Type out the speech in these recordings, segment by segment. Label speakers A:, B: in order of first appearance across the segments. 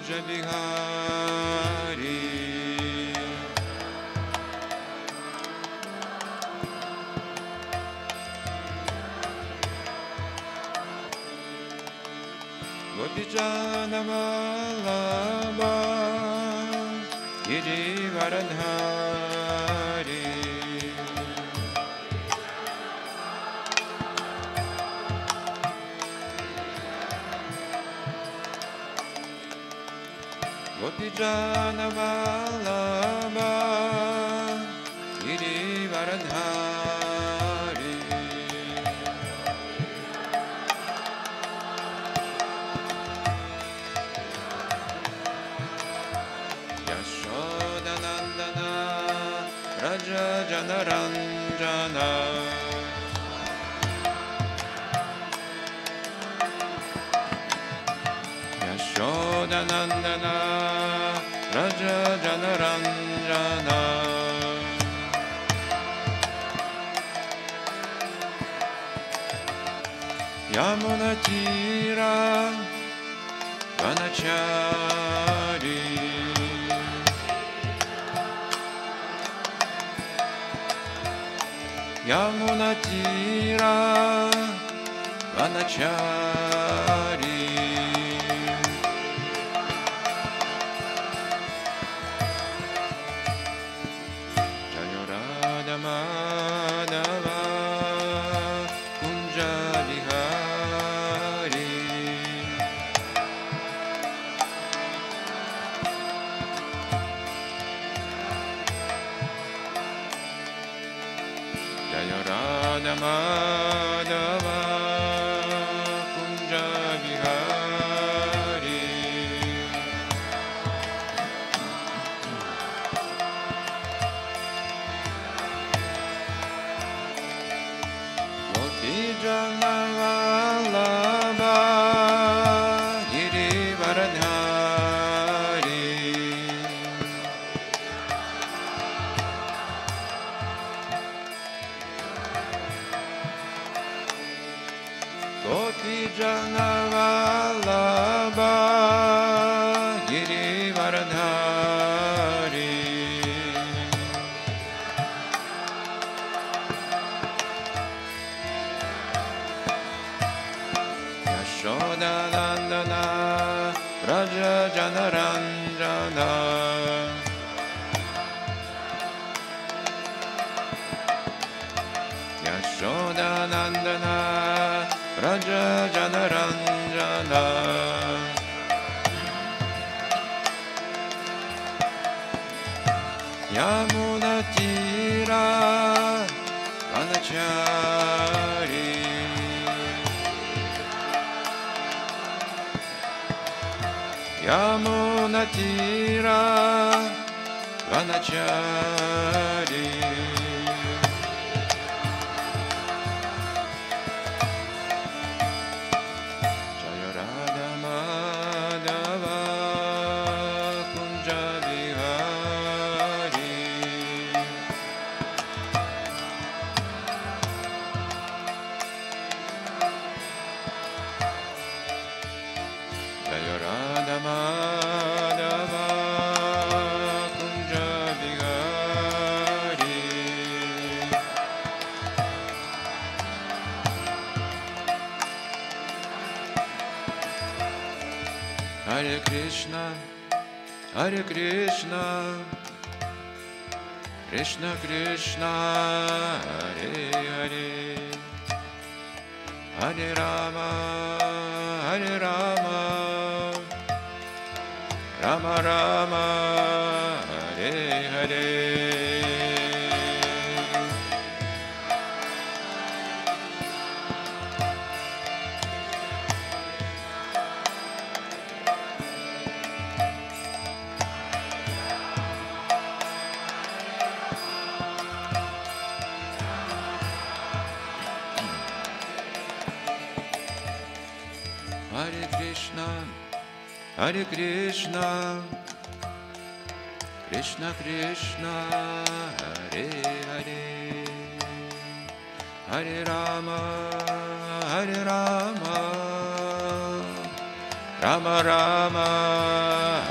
A: Kunja Bihari. Gopijana Vallabha Girivaradhari. Gopijana Vallabha Girivaradhari. Yashodanandana Raja Janaranjana. Yashodanandana Raja Janaranjana. Yamuna Tira Vanachari. Yamuna Tira Vanachari. Jaya Radha Madhava Kunja Bihari. Jaya Radha Madhava Kunja Bihari. Gopijana Vallabha Girivaradhari. Gopijana Vallabha Girivaradhari. Yashodanandana Raja Janaranjana. Yashodanandana Raja Janaranjana. Yamuna Tira Vanachari. Yamuna Tira Vanachari. Jaya Radha Madhava Kunja Bihari. Jaya Radha Madhava Kunja Bihari. Hare Krishna, Hare Krishna, Krishna Krishna, Hare Hare, Hare Rama, Hare Rama, Rama Rama, Hare Hare. Hare Krishna, Hare Krishna, Krishna Krishna, Hare Hare, Hare Rama, Hare Rama, Rama Rama,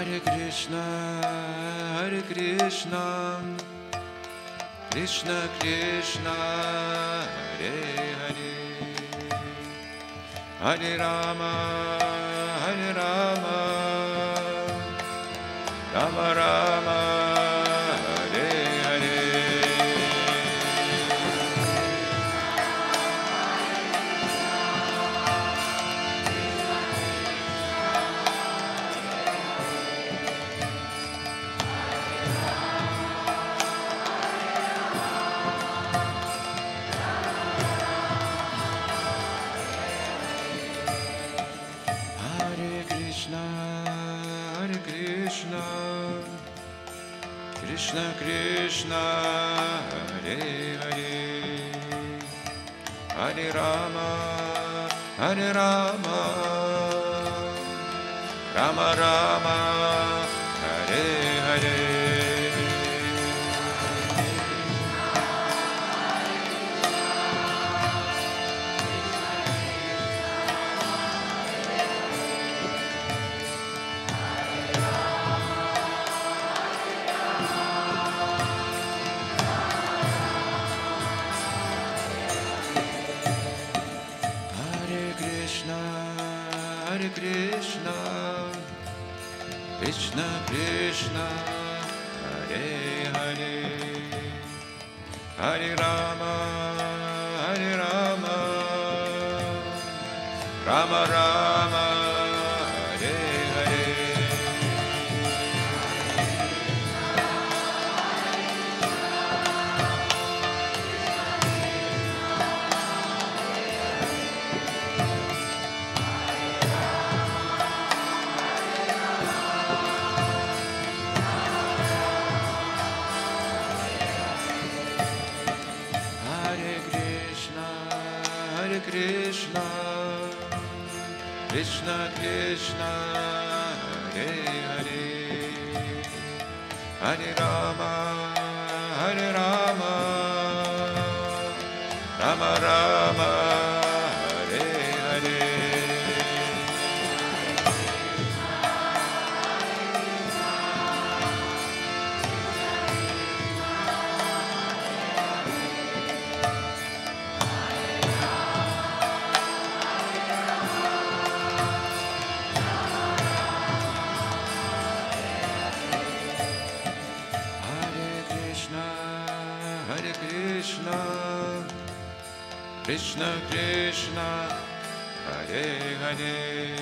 A: Hare Krishna, Hare Krishna, Krishna Krishna, Hare Hare, Hare Rama, Hare Rama, Rama Rama, Hare Hare. Krishna Krishna, Hare Hare, Hare Rama, Hare Rama, Rama Rama, Hare Hare. Krishna, Krishna Krishna, Hare Hare, Hare Rama, Hare Rama, Rama Rama, Hare Hare. Krishna, Krishna Krishna, Hare Hare, Hare Rama, Hare Rama, Rama Rama, Hare Hare. Krishna Krishna, Hare Hare,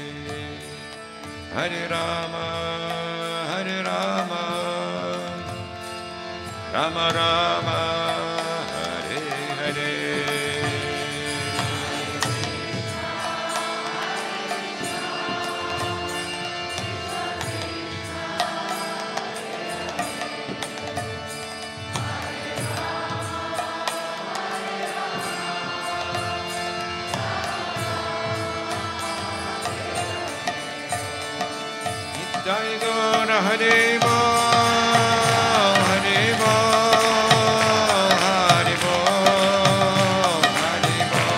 A: Hare Rama, Hare Rama, Rama Rama, Hare Hare. Jai Gaura Hare Bo, Hare Bo, Hare Bo, Hare Bo.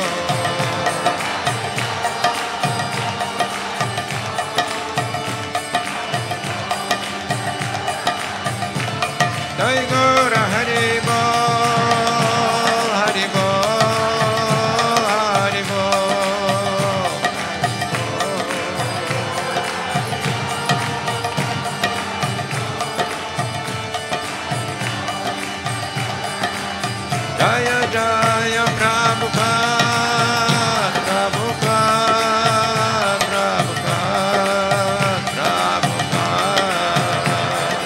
A: Jai Gaura Hare Bo, Hare Bo, Hare Bo. Jaya Jaya Prabhupada, Prabhupada, Prabhupada, Prabhupada.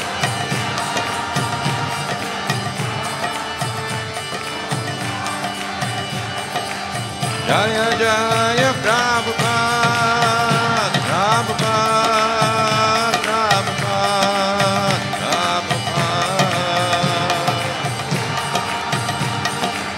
A: Jaya Jaya Prabhupada, Prabhupada, Prabhupada, Prabhupada.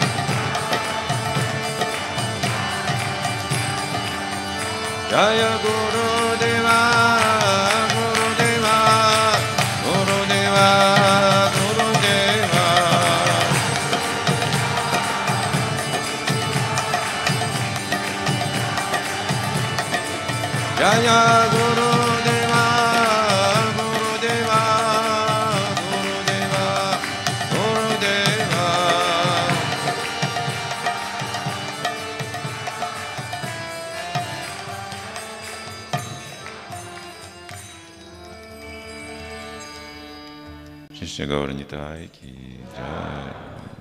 B: Shri Gaur Nitai ki jai.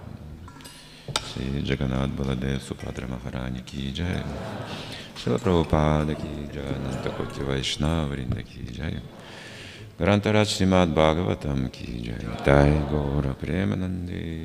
B: Shri Jagannath Baladev Subhadra Maharani ki jai. Shri Prabhupada ki jai. Ananta Koti Vaishnava Vrinda ki jai. Grantaraj Srimad Bhagavatam ki jai. Nitai Gaura Premanandi.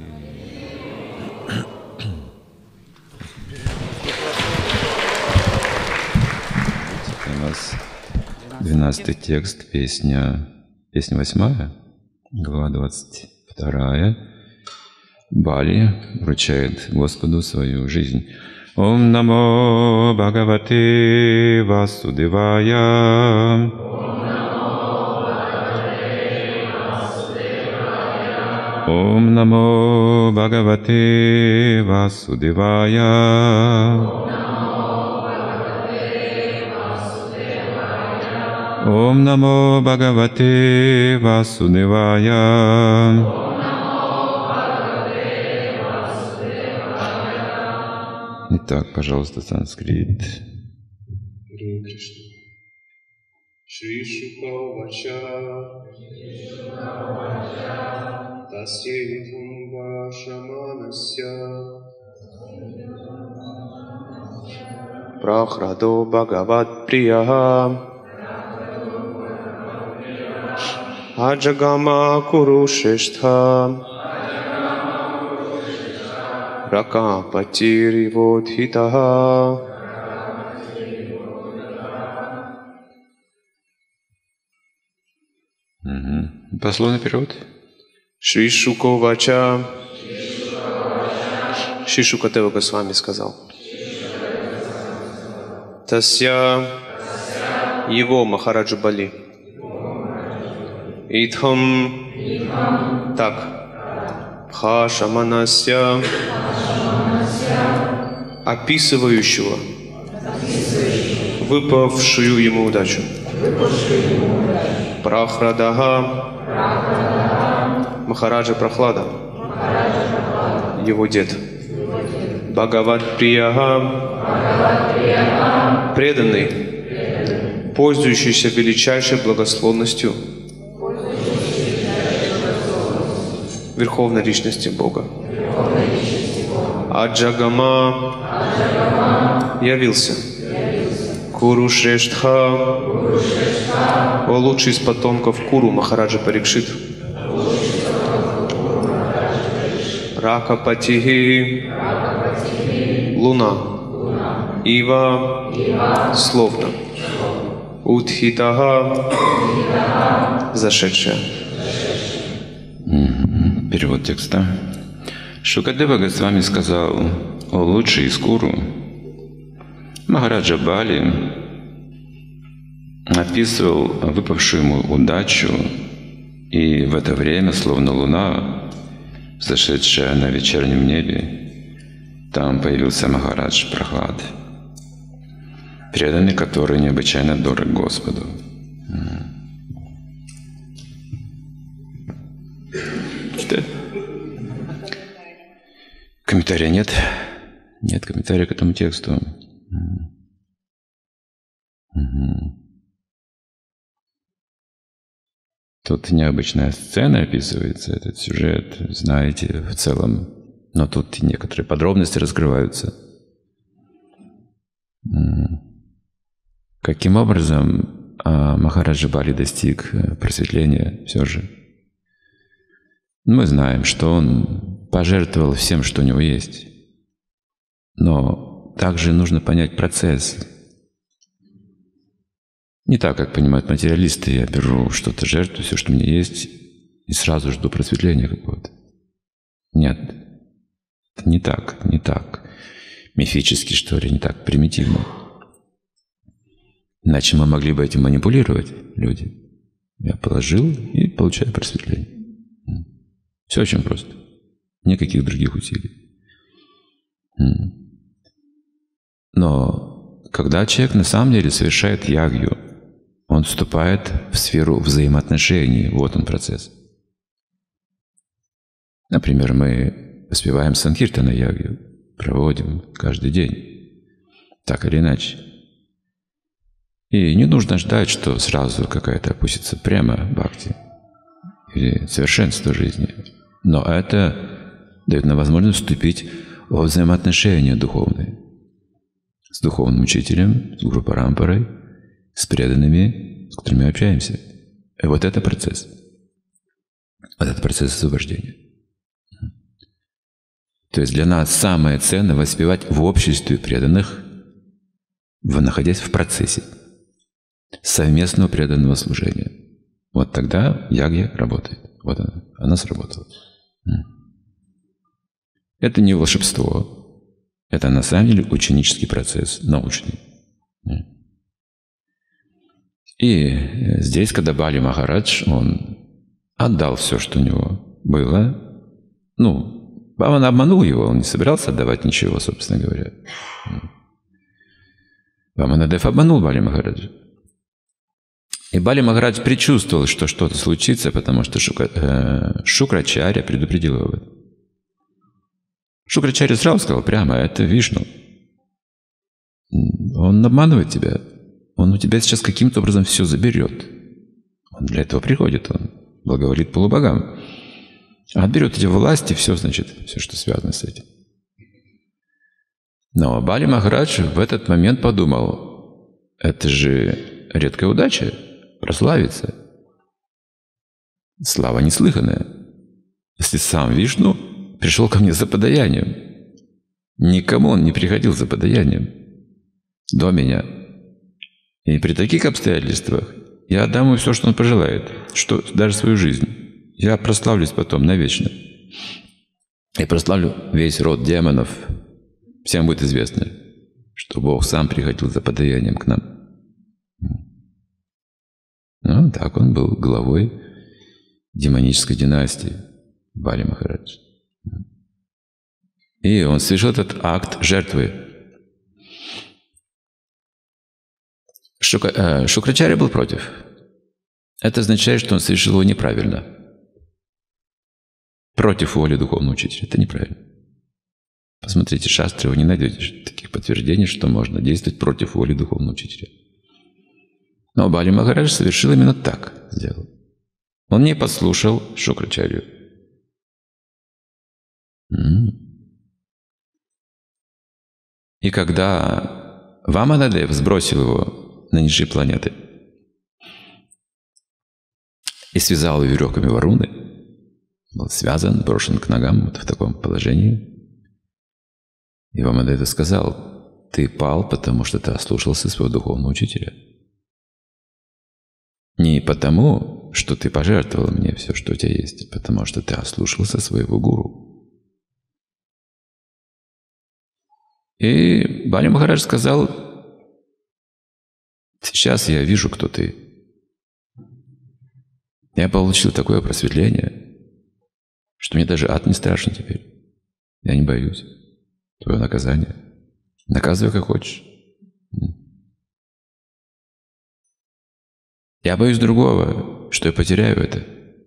B: У нас 12-й текст, песня 8, глава 22. Бали вручает Господу свою жизнь. Ом намо Бхагавате Васудевая. Ом намо Бхагавате Васудевая. Ом намо Бхагавате Васудевая. Итак, пожалуйста, санскрит.
C: Харе Кришна. Шри Шука Увача. Тасьетам Вашаманасya. Прахрадо Бхагават Прияха. Аджагама Курушештха. Рака Патири Водхитаха.
B: Пословный перевод.
C: Шри Шука Увача. Шри Шукадева Госвами сказал. Тася его Махараджа Бали. Итхам так. Бхашаманася описывающего выпавшую ему удачу. Прахрадага Махараджа Прохлада, его дед. Бхагават Прияха, преданный, пользующийся величайшей благосклонностью Верховной Личности Бога. Аджагама явился. Курушрештха, о лучший из потомков Куру Махараджа Парикшит. Ракапатихи, луна. Ива, словно. Удхитаха, зашедшая.
B: Перевод текста. Шукадева Госвами сказал: «О лучший из Куру, Махараджа Бали описывал выпавшую ему удачу, и в это время, словно луна, зашедшая на вечернем небе, там появился Махарадж Прохлад, преданный, который необычайно дорог Господу». Комментария нет? Нет комментария к этому тексту. Тут необычная сцена описывается, этот сюжет, знаете, в целом. Но тут некоторые подробности раскрываются. Каким образом Махараджа Бали достиг просветления все же? Мы знаем, что он пожертвовал всем, что у него есть. Но также нужно понять процесс. Не так, как понимают материалисты: я беру что-то, жертвую, все, что у меня есть, и сразу жду просветления какого-то. Нет, это не так, не так. Мифически, что ли, не так примитивно. Иначе мы могли бы этим манипулировать, люди. Я положил и получаю просветление. Все очень просто. Никаких других усилий. Но когда человек на самом деле совершает ягью, он вступает в сферу взаимоотношений. Вот он процесс. Например, мы воспеваем санкиртана ягью, проводим каждый день, так или иначе. И не нужно ждать, что сразу какая-то опустится прямо бхакти. или совершенство жизни. Но это дает нам возможность вступить во взаимоотношения духовные с духовным учителем, с Гуру Парампарой, с преданными, с которыми общаемся. И вот это процесс. Вот это процесс освобождения. То есть для нас самое ценное — воспевать в обществе преданных, находясь в процессе совместного преданного служения. Вот тогда ягья работает. Вот она сработала. Это не волшебство. Это на самом деле ученический процесс, научный. И здесь, когда Бали Махарадж, он отдал все, что у него было. Вамана обманул его, он не собирался отдавать ничего, собственно говоря. Ваманадев обманул Бали Махараджа. И Бали Махарадж предчувствовал, что что-то случится, потому что Шукрачарья предупредил его об этом. Шукрачарья сразу сказал прямо: это Вишну. Он обманывает тебя. Он у тебя сейчас каким-то образом все заберет. Он для этого приходит, он благоволит полубогам. Отберет эти власти, все, значит, все, что связано с этим. Но Бали Махарадж в этот момент подумал: это же редкая удача прославиться. Слава неслыханная. Если сам Вишну пришел ко мне за подаянием. Никому он не приходил за подаянием до меня. И при таких обстоятельствах я отдам ему все, что он пожелает, даже свою жизнь. Я прославлюсь потом навечно. И прославлю весь род демонов. Всем будет известно, что Бог сам приходил за подаянием к нам. Так он был главой демонической династии Бали Махарадж. И он совершил этот акт жертвы. Шукрачарья был против. Это означает, что он совершил его неправильно. Против воли духовного учителя. Это неправильно. Посмотрите, шастры, вы не найдете таких подтверждений, что можно действовать против воли духовного учителя. Но Бали Махарадж совершил именно так. Сделал. Он не послушал Шукрачарью. И когда Ваманадев сбросил его на низшие планеты и связал его веревками Варуны, был связан, брошен к ногам вот в таком положении, и Ваманадев сказал: ты пал, потому что ты ослушался своего духовного учителя. Не потому, что ты пожертвовал мне все, что у тебя есть, а потому что ты ослушался своего гуру. И Бали Махарадж сказал: сейчас я вижу, кто ты. Я получил такое просветление, что мне даже ад не страшен теперь. Я не боюсь твоего наказания. Наказывай, как хочешь. Я боюсь другого, что я потеряю это.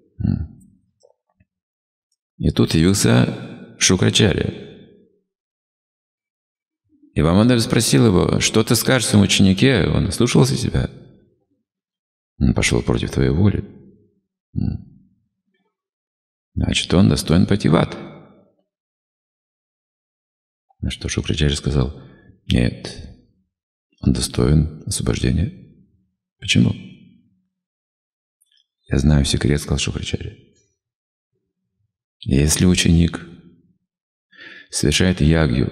B: И тут явился Шукрачарья. И Ваманадев спросил его: что ты скажешь своему ученике? Он слушался тебя. Он пошел против твоей воли. Значит, он достоин пойти в ад. На что Шукрачарья сказал: нет, он достоин освобождения. Почему? Я знаю секрет, сказал Шукрачарья. Если ученик совершает ягью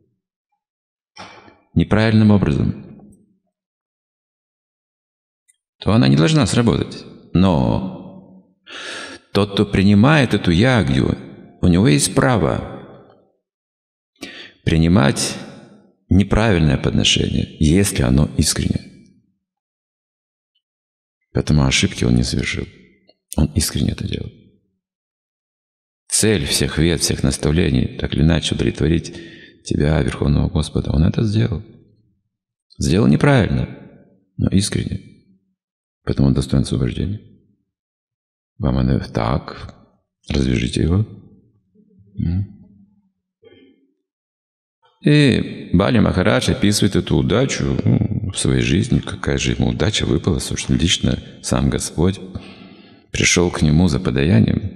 B: неправильным образом, то она не должна сработать. Но тот, кто принимает эту ягью, у него есть право принимать неправильное подношение, если оно искреннее. Поэтому ошибки он не совершил. Он искренне это делал. Цель всех вед, всех наставлений, так или иначе удовлетворить тебя, Верховного Господа, он это сделал. Сделал неправильно, но искренне. Поэтому он достоин освобождения. Ваманадев: так, развяжите его. И Бали Махарадж описывает эту удачу в своей жизни. Какая же ему удача выпала, собственно, лично сам Господь пришел к нему за подаянием.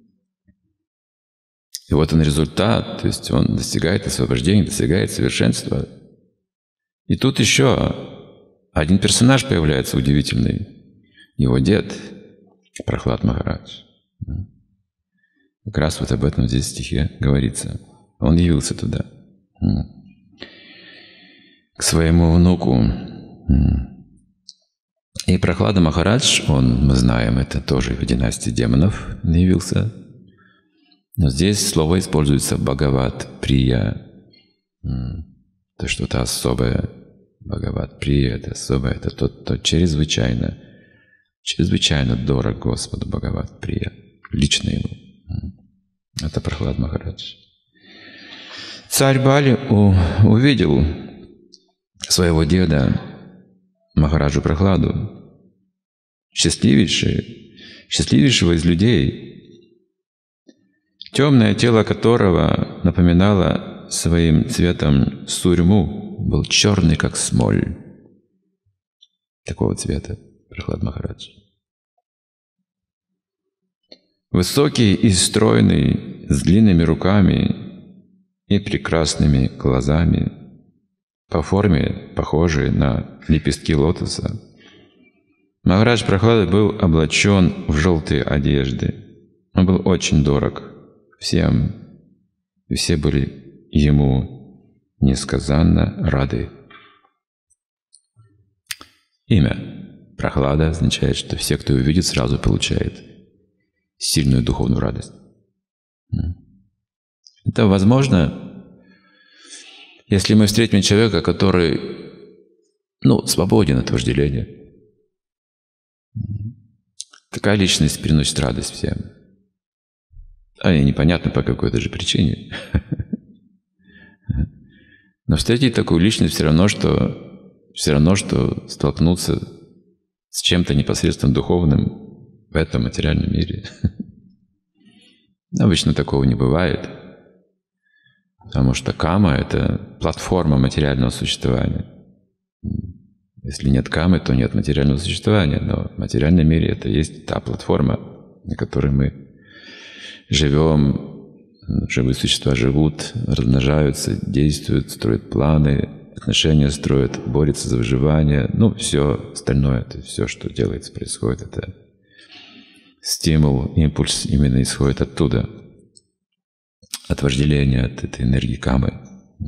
B: И вот он результат, то есть он достигает освобождения, достигает совершенства. И тут еще один персонаж появляется удивительный. Его дед, Прахлад Махарадж. Как раз вот об этом здесь в стихе говорится. Он явился туда, к своему внуку. И Прахлада Махарадж, мы знаем, это тоже в династии демонов явился. Но здесь слово используется «бхагават прия». Это что-то особое. Бхагават прия — это особое, это то чрезвычайно дорог Господу Бхагават прия, лично ему. Это Прахлад Махарадж. Царь Бали увидел своего деда Махараджу Прахладу, счастливейшего из людей, темное тело которого напоминало своим цветом сурьму, был черный, как смоль. Такого цвета Прахлад Махарадж. Высокий и стройный, с длинными руками и прекрасными глазами, по форме похожий на лепестки лотоса, Махарадж Прахлада был облачен в желтые одежды. Он был очень дорог всем, и все были ему несказанно рады. Имя Прахлада означает, что все, кто его видит, сразу получает сильную духовную радость. Это возможно, если мы встретим человека, который, свободен от вожделения. Такая личность приносит радость всем. А непонятно по какой даже причине. Но встретить такую личность все равно, что столкнуться с чем-то непосредственно духовным в этом материальном мире. Обычно такого не бывает. Потому что кама — это платформа материального существования. Если нет камы, то нет материального существования. Но в материальном мире это есть та платформа, на которой мы живем, живые существа живут, размножаются, действуют, строят планы, отношения строят, борются за выживание. Все остальное, это все, что делается, происходит, это стимул, импульс именно исходит оттуда, от вожделения, от этой энергии камы.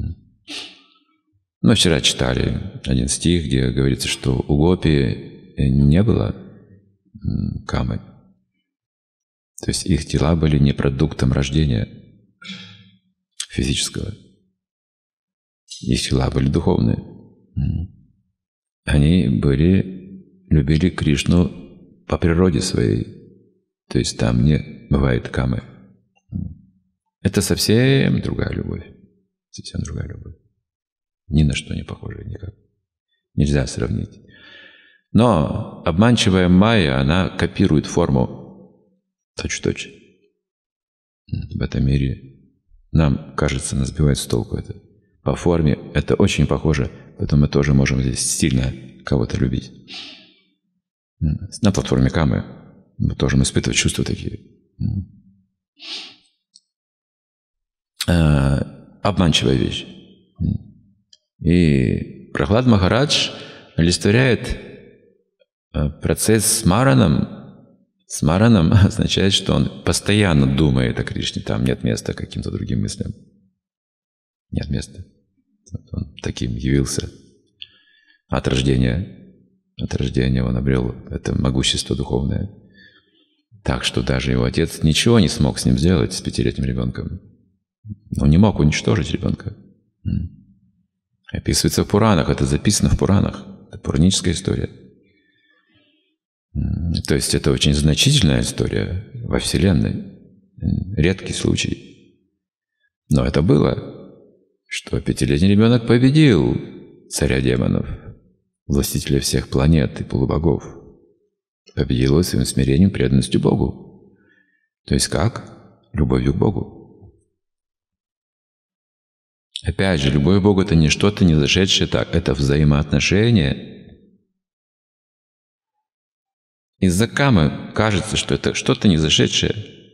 B: Мы вчера читали один стих, где говорится, что у гопи не было камы. То есть их тела были не продуктом рождения физического. Их тела были духовные. Они любили Кришну по природе своей. То есть там не бывает камы. Это совсем другая любовь. Совсем другая любовь. Ни на что не похожая никак. Нельзя сравнить. Но обманчивая майя, она копирует форму точь-в-точь. В этом мире нам кажется, нас сбивает с толку это. По форме это очень похоже, поэтому мы тоже можем здесь сильно кого-то любить. На платформе камы мы тоже можем испытывать чувства такие. Обманчивая вещь. И Прахлад Махарадж олицетворяет процесс с мараном. С мараном означает, что он постоянно думает о Кришне. Там нет места каким-то другим мыслям. Нет места. Он таким явился. От рождения он обрел это могущество духовное. Так что даже его отец ничего не смог с ним сделать, с 5-летним ребенком. Он не мог уничтожить ребенка. Описывается в Пуранах, это записано в Пуранах. Это пураническая история. То есть это очень значительная история во Вселенной. Редкий случай. Но это было, что 5-летний ребенок победил царя демонов, властителя всех планет и полубогов. Победил его своим смирением, преданностью Богу. То есть как? Любовью к Богу. Опять же, любовь к Богу — это не что-то не зашедшее так, это взаимоотношения. Из-за камы кажется, что это что-то незашедшее.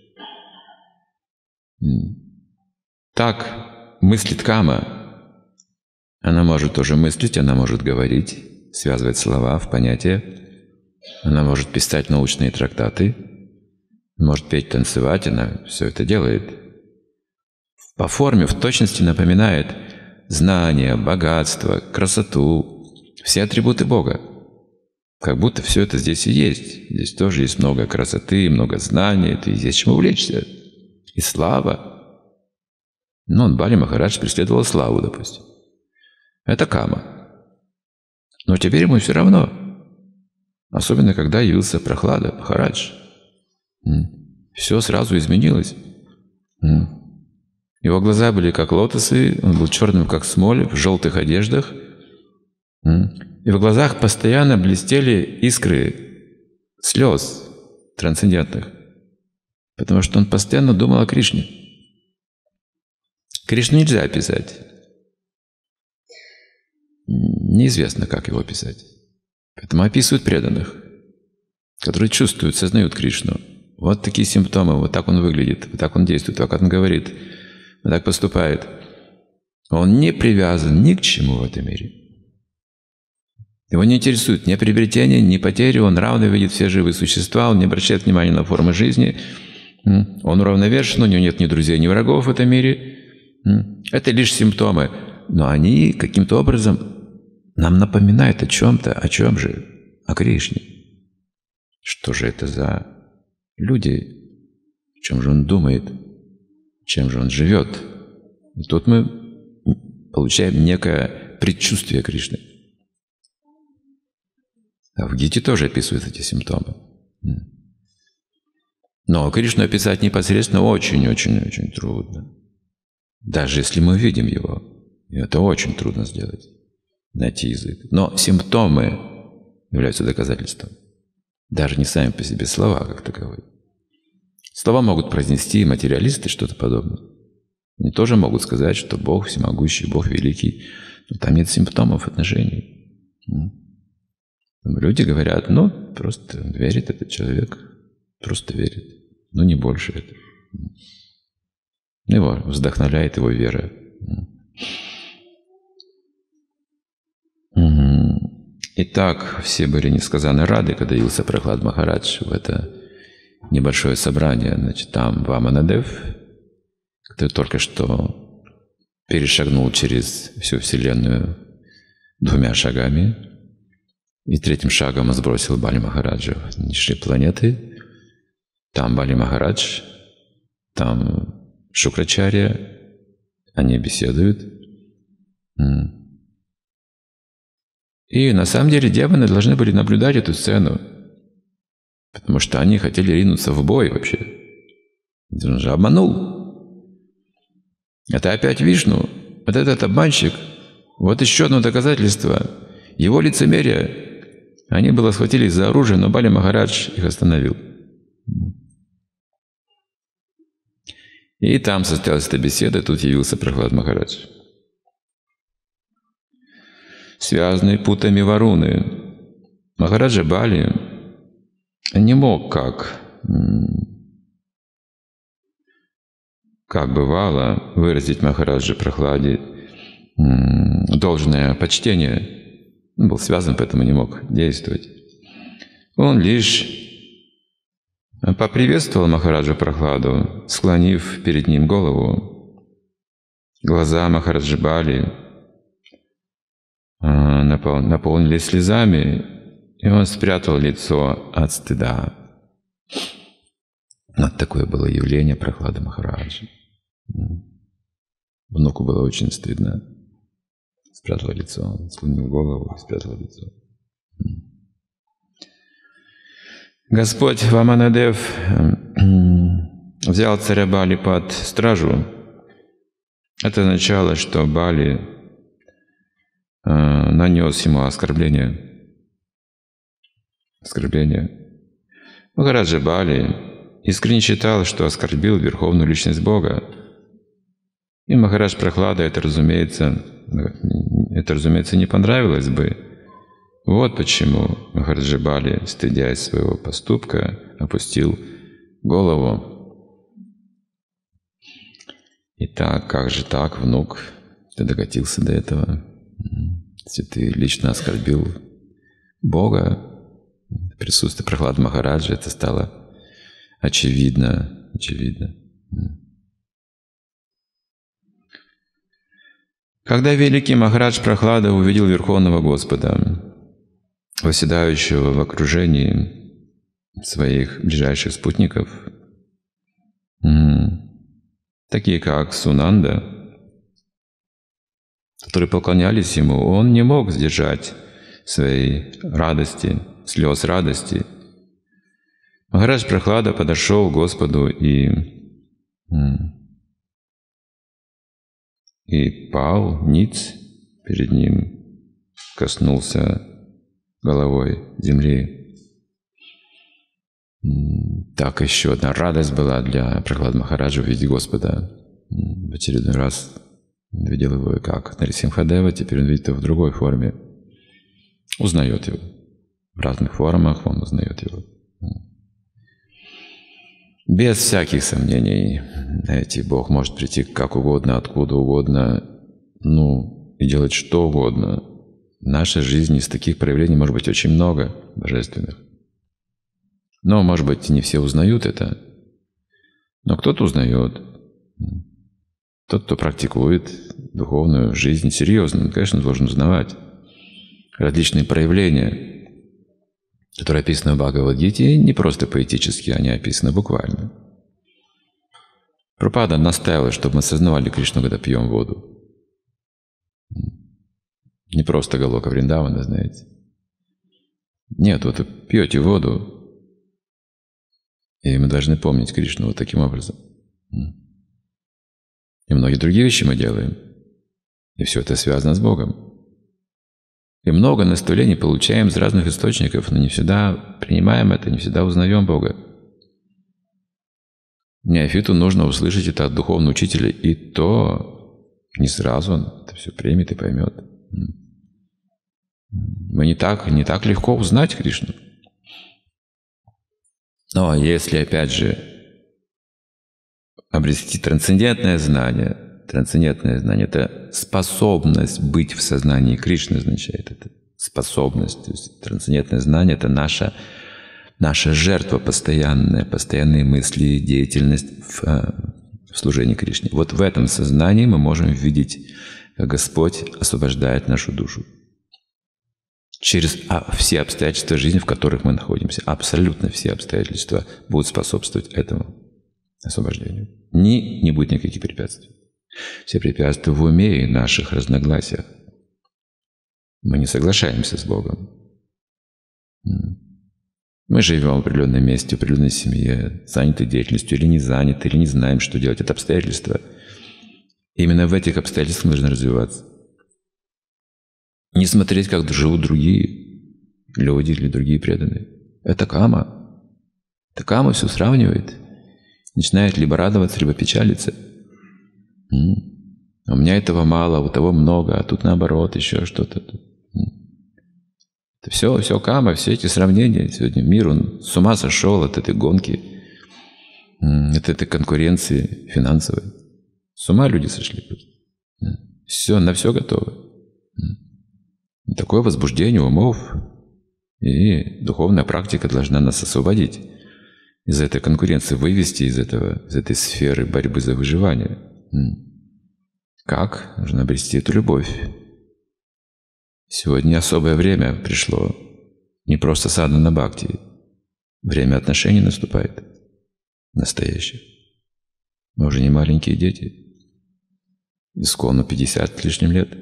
B: Так мыслит кама. Она может тоже мыслить, она может говорить, связывать слова в понятия. Она может писать научные трактаты, может петь, танцевать, она все это делает. По форме в точности напоминает знания, богатство, красоту, все атрибуты Бога. Как будто все это здесь и есть. Здесь тоже есть много красоты, много знаний, это и есть чему увлечься. И слава. Ну, Бали Махарадж преследовал славу, допустим. Это кама. Но теперь ему все равно. Особенно, когда явился Прохлада Махарадж. Все сразу изменилось. Его глаза были как лотосы, он был черным, как смоль, в желтых одеждах. И в глазах постоянно блестели искры слез трансцендентных, потому что он постоянно думал о Кришне. Кришну нельзя описать. Неизвестно, как его описать. Поэтому описывают преданных, которые чувствуют, сознают Кришну. Вот такие симптомы, вот так он выглядит, вот так он действует, вот так он говорит, вот так поступает. Он не привязан ни к чему в этом мире. Его не интересует ни приобретение, ни потери, он равно видит все живые существа, он не обращает внимания на формы жизни, он уравновешен, у него нет ни друзей, ни врагов в этом мире. Это лишь симптомы, но они каким-то образом нам напоминают о чем-то, о чем же? О Кришне. Что же это за люди? О чем же он думает? Чем же он живет? И тут мы получаем некое предчувствие Кришны. А в Гите тоже описывают эти симптомы. Но Кришну описать непосредственно очень-очень-очень трудно. Даже если мы видим его, это очень трудно сделать, найти язык. Но симптомы являются доказательством. Даже не сами по себе слова как таковые. Слова могут произнести материалисты, что-то подобное. Они тоже могут сказать, что Бог всемогущий, Бог великий, но там нет симптомов отношений. Люди говорят, ну, просто верит этот человек, просто верит, но не больше этого. Его вдохновляет его вера. Итак, все были несказанно рады, когда явился Прохлад Махарадж в это небольшое собрание. Значит, там Ваманадев, который только что перешагнул через всю Вселенную 2 шагами, и 3-м шагом он сбросил Бали Махараджа в низшие планеты. Там Бали Махарадж, там Шукрачарья, они беседуют. И на самом деле демоны должны были наблюдать эту сцену, потому что они хотели ринуться в бой вообще. Он же обманул. Это опять Вишну. Вот этот обманщик. Вот еще одно доказательство. Его лицемерие. Они было схватились за оружие, но Бали Махарадж их остановил. И там состоялась эта беседа, тут явился Прохлад Махарадж. Связанный путами Варуны. Махараджа Бали не мог как бывало, выразить Махараджа Прохладе должное почтение. Он был связан, поэтому не мог действовать. Он лишь поприветствовал Махараджа Прохладу, склонив перед ним голову. Глаза Махараджа Бали наполнились слезами, и он спрятал лицо от стыда. Вот такое было явление Прохлады Махараджа. Внуку было очень стыдно. Спрятал лицо, он склонил голову и спрятал лицо. Господь Ваманадев взял царя Бали под стражу. Это означало, что Бали нанес ему оскорбление. Махараджа Бали искренне считал, что оскорбил верховную личность Бога. И Махарадж Прохлада это, разумеется, не понравилось бы. Вот почему Махараджа Бали, стыдясь своего поступка, опустил голову. Итак, как же так, внук? Ты докатился до этого? Если ты лично оскорбил Бога, в присутствии Прахлады Махараджа, это стало очевидно. Когда великий Махарадж Прахлада увидел Верховного Господа, восседающего в окружении своих ближайших спутников, такие как Сунанда, которые поклонялись ему, он не мог сдержать своей радости, слез радости. Махарадж Прахлада подошел к Господу и пал ниц перед ним, коснулся головой земли. Так еще одна радость была для Прахлады Махараджа увидеть Господа. В очередной раз видел его как Нарисимхадева, теперь он видит его в другой форме. Узнает его. В разных формах он узнает его. Без всяких сомнений, знаете, Бог может прийти как угодно, откуда угодно, и делать что угодно. В нашей жизни из таких проявлений может быть очень много божественных. Но, может быть, не все узнают это, но кто-то узнает. Тот, кто практикует духовную жизнь серьезно, он, конечно, должен узнавать различные проявления, которые описаны в Бхагавад-гите, не просто поэтически, они описаны буквально. Прабхупада настаивала, чтобы мы осознавали Кришну, когда пьем воду. Не просто Галока Вриндавана, знаете. Нет, вот вы пьете воду, и мы должны помнить Кришну вот таким образом. И многие другие вещи мы делаем. И все это связано с Богом. И много наставлений получаем из разных источников, но не всегда принимаем это, не всегда узнаем Бога. Неофиту нужно услышать это от духовного учителя, и то не сразу он это все примет и поймет. Мы не так легко узнать Кришну. Но если, опять же, обрести трансцендентное знание — это способность быть в сознании Кришны, означает это. Способность. То есть трансцендентное знание — это наша жертва постоянная, постоянные мысли, деятельность в служении Кришне. Вот в этом сознании мы можем видеть, как Господь освобождает нашу душу. Через все обстоятельства жизни, в которых мы находимся. Абсолютно все обстоятельства будут способствовать этому освобождению. Не будет никаких препятствий. Все препятствия в уме и наших разногласиях. Мы не соглашаемся с Богом. Мы живем в определенном месте, в определенной семье, заняты деятельностью или не заняты, или не знаем, что делать. Это обстоятельства. Именно в этих обстоятельствах нужно развиваться. Не смотреть, как живут другие люди или другие преданные. Это кама. Это кама все сравнивает. Начинает либо радоваться, либо печалиться. У меня этого мало, у того много, а тут наоборот еще что-то. Это все кама, все эти сравнения. Сегодня мир, он с ума сошел от этой гонки, от этой конкуренции финансовой. С ума люди сошли. Все, на все готовы. Такое возбуждение умов, и духовная практика должна нас освободить из этой конкуренции, вывести из этой сферы борьбы за выживание. Как? Нужно обрести эту любовь. Сегодня особое время пришло. Не просто садхана бхакти. Время отношений наступает. Настоящее. Мы уже не маленькие дети. Исконно 50 с лишним лет.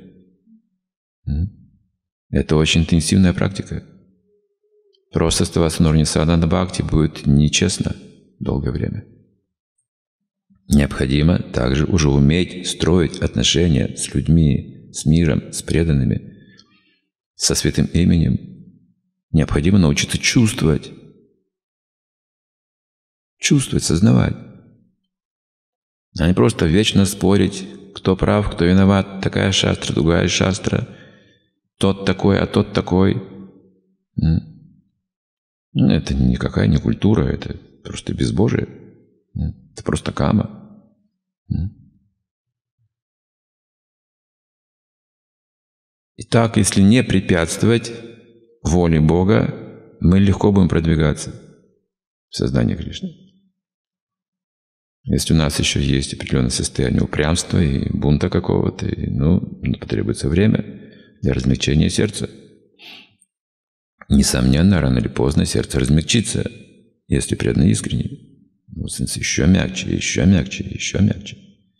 B: Это очень интенсивная практика. Просто оставаться на уровне садхана бхакти будет нечестно долгое время. Необходимо также уже уметь строить отношения с людьми, с миром, с преданными, со святым именем. Необходимо научиться чувствовать. Чувствовать, сознавать. А не просто вечно спорить, кто прав, кто виноват, такая шастра, другая шастра, тот такой, а тот такой. Это никакая не культура, это просто безбожие. Это просто кама. Итак, если не препятствовать воле Бога, мы легко будем продвигаться в сознании Кришны. Если у нас еще есть определенное состояние упрямства и бунта какого-то, потребуется время для размягчения сердца. Несомненно, рано или поздно сердце размягчится, если преданно искренне. Становится еще мягче, еще мягче, еще мягче.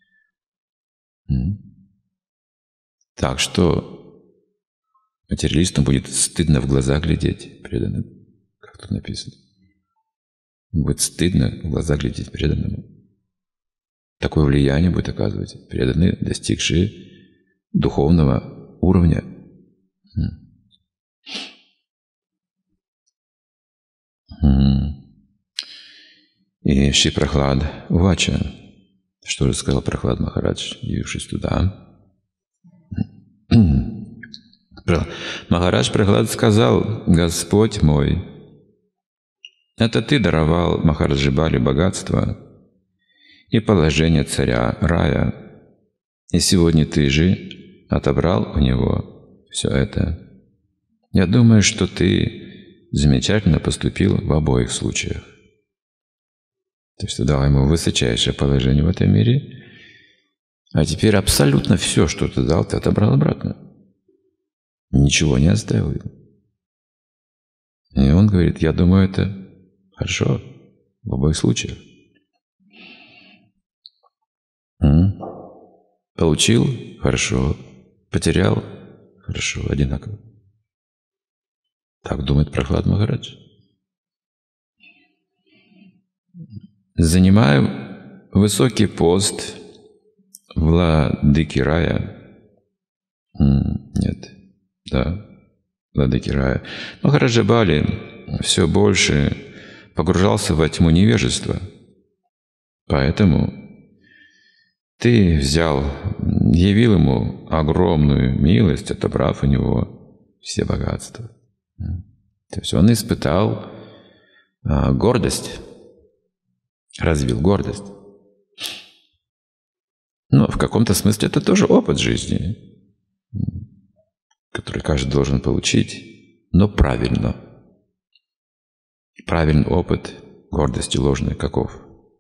B: Так что материалистам будет стыдно в глаза глядеть преданным, как тут написано. Будет стыдно в глаза глядеть преданному. Такое влияние будет оказывать преданные, достигшие духовного уровня. И Шри Прахлад Увача, что же сказал Прахлад Махарадж, явившись туда? Махарадж Прахлад сказал: «Господь мой, это Ты даровал Махараджи Бали богатство и положение царя рая, и сегодня Ты же отобрал у него все это. Я думаю, что Ты замечательно поступил в обоих случаях». То есть Ты дал ему высочайшее положение в этом мире, а теперь абсолютно все, что Ты дал, Ты отобрал обратно. Ничего не оставил ему. И он говорит: «Я думаю, это хорошо в обоих случаях». Получил – хорошо, потерял – хорошо, одинаково. Так думает Прахлад Махарадж. Занимаю высокий пост владыки рая. Владыки рая. Махараджа Бали все больше погружался во тьму невежества. Поэтому Ты явил ему огромную милость, отобрав у него все богатства. То есть он испытал гордость, развил гордость. Но в каком-то смысле это тоже опыт жизни, который каждый должен получить, но правильно. Правильный опыт гордости ложной каков?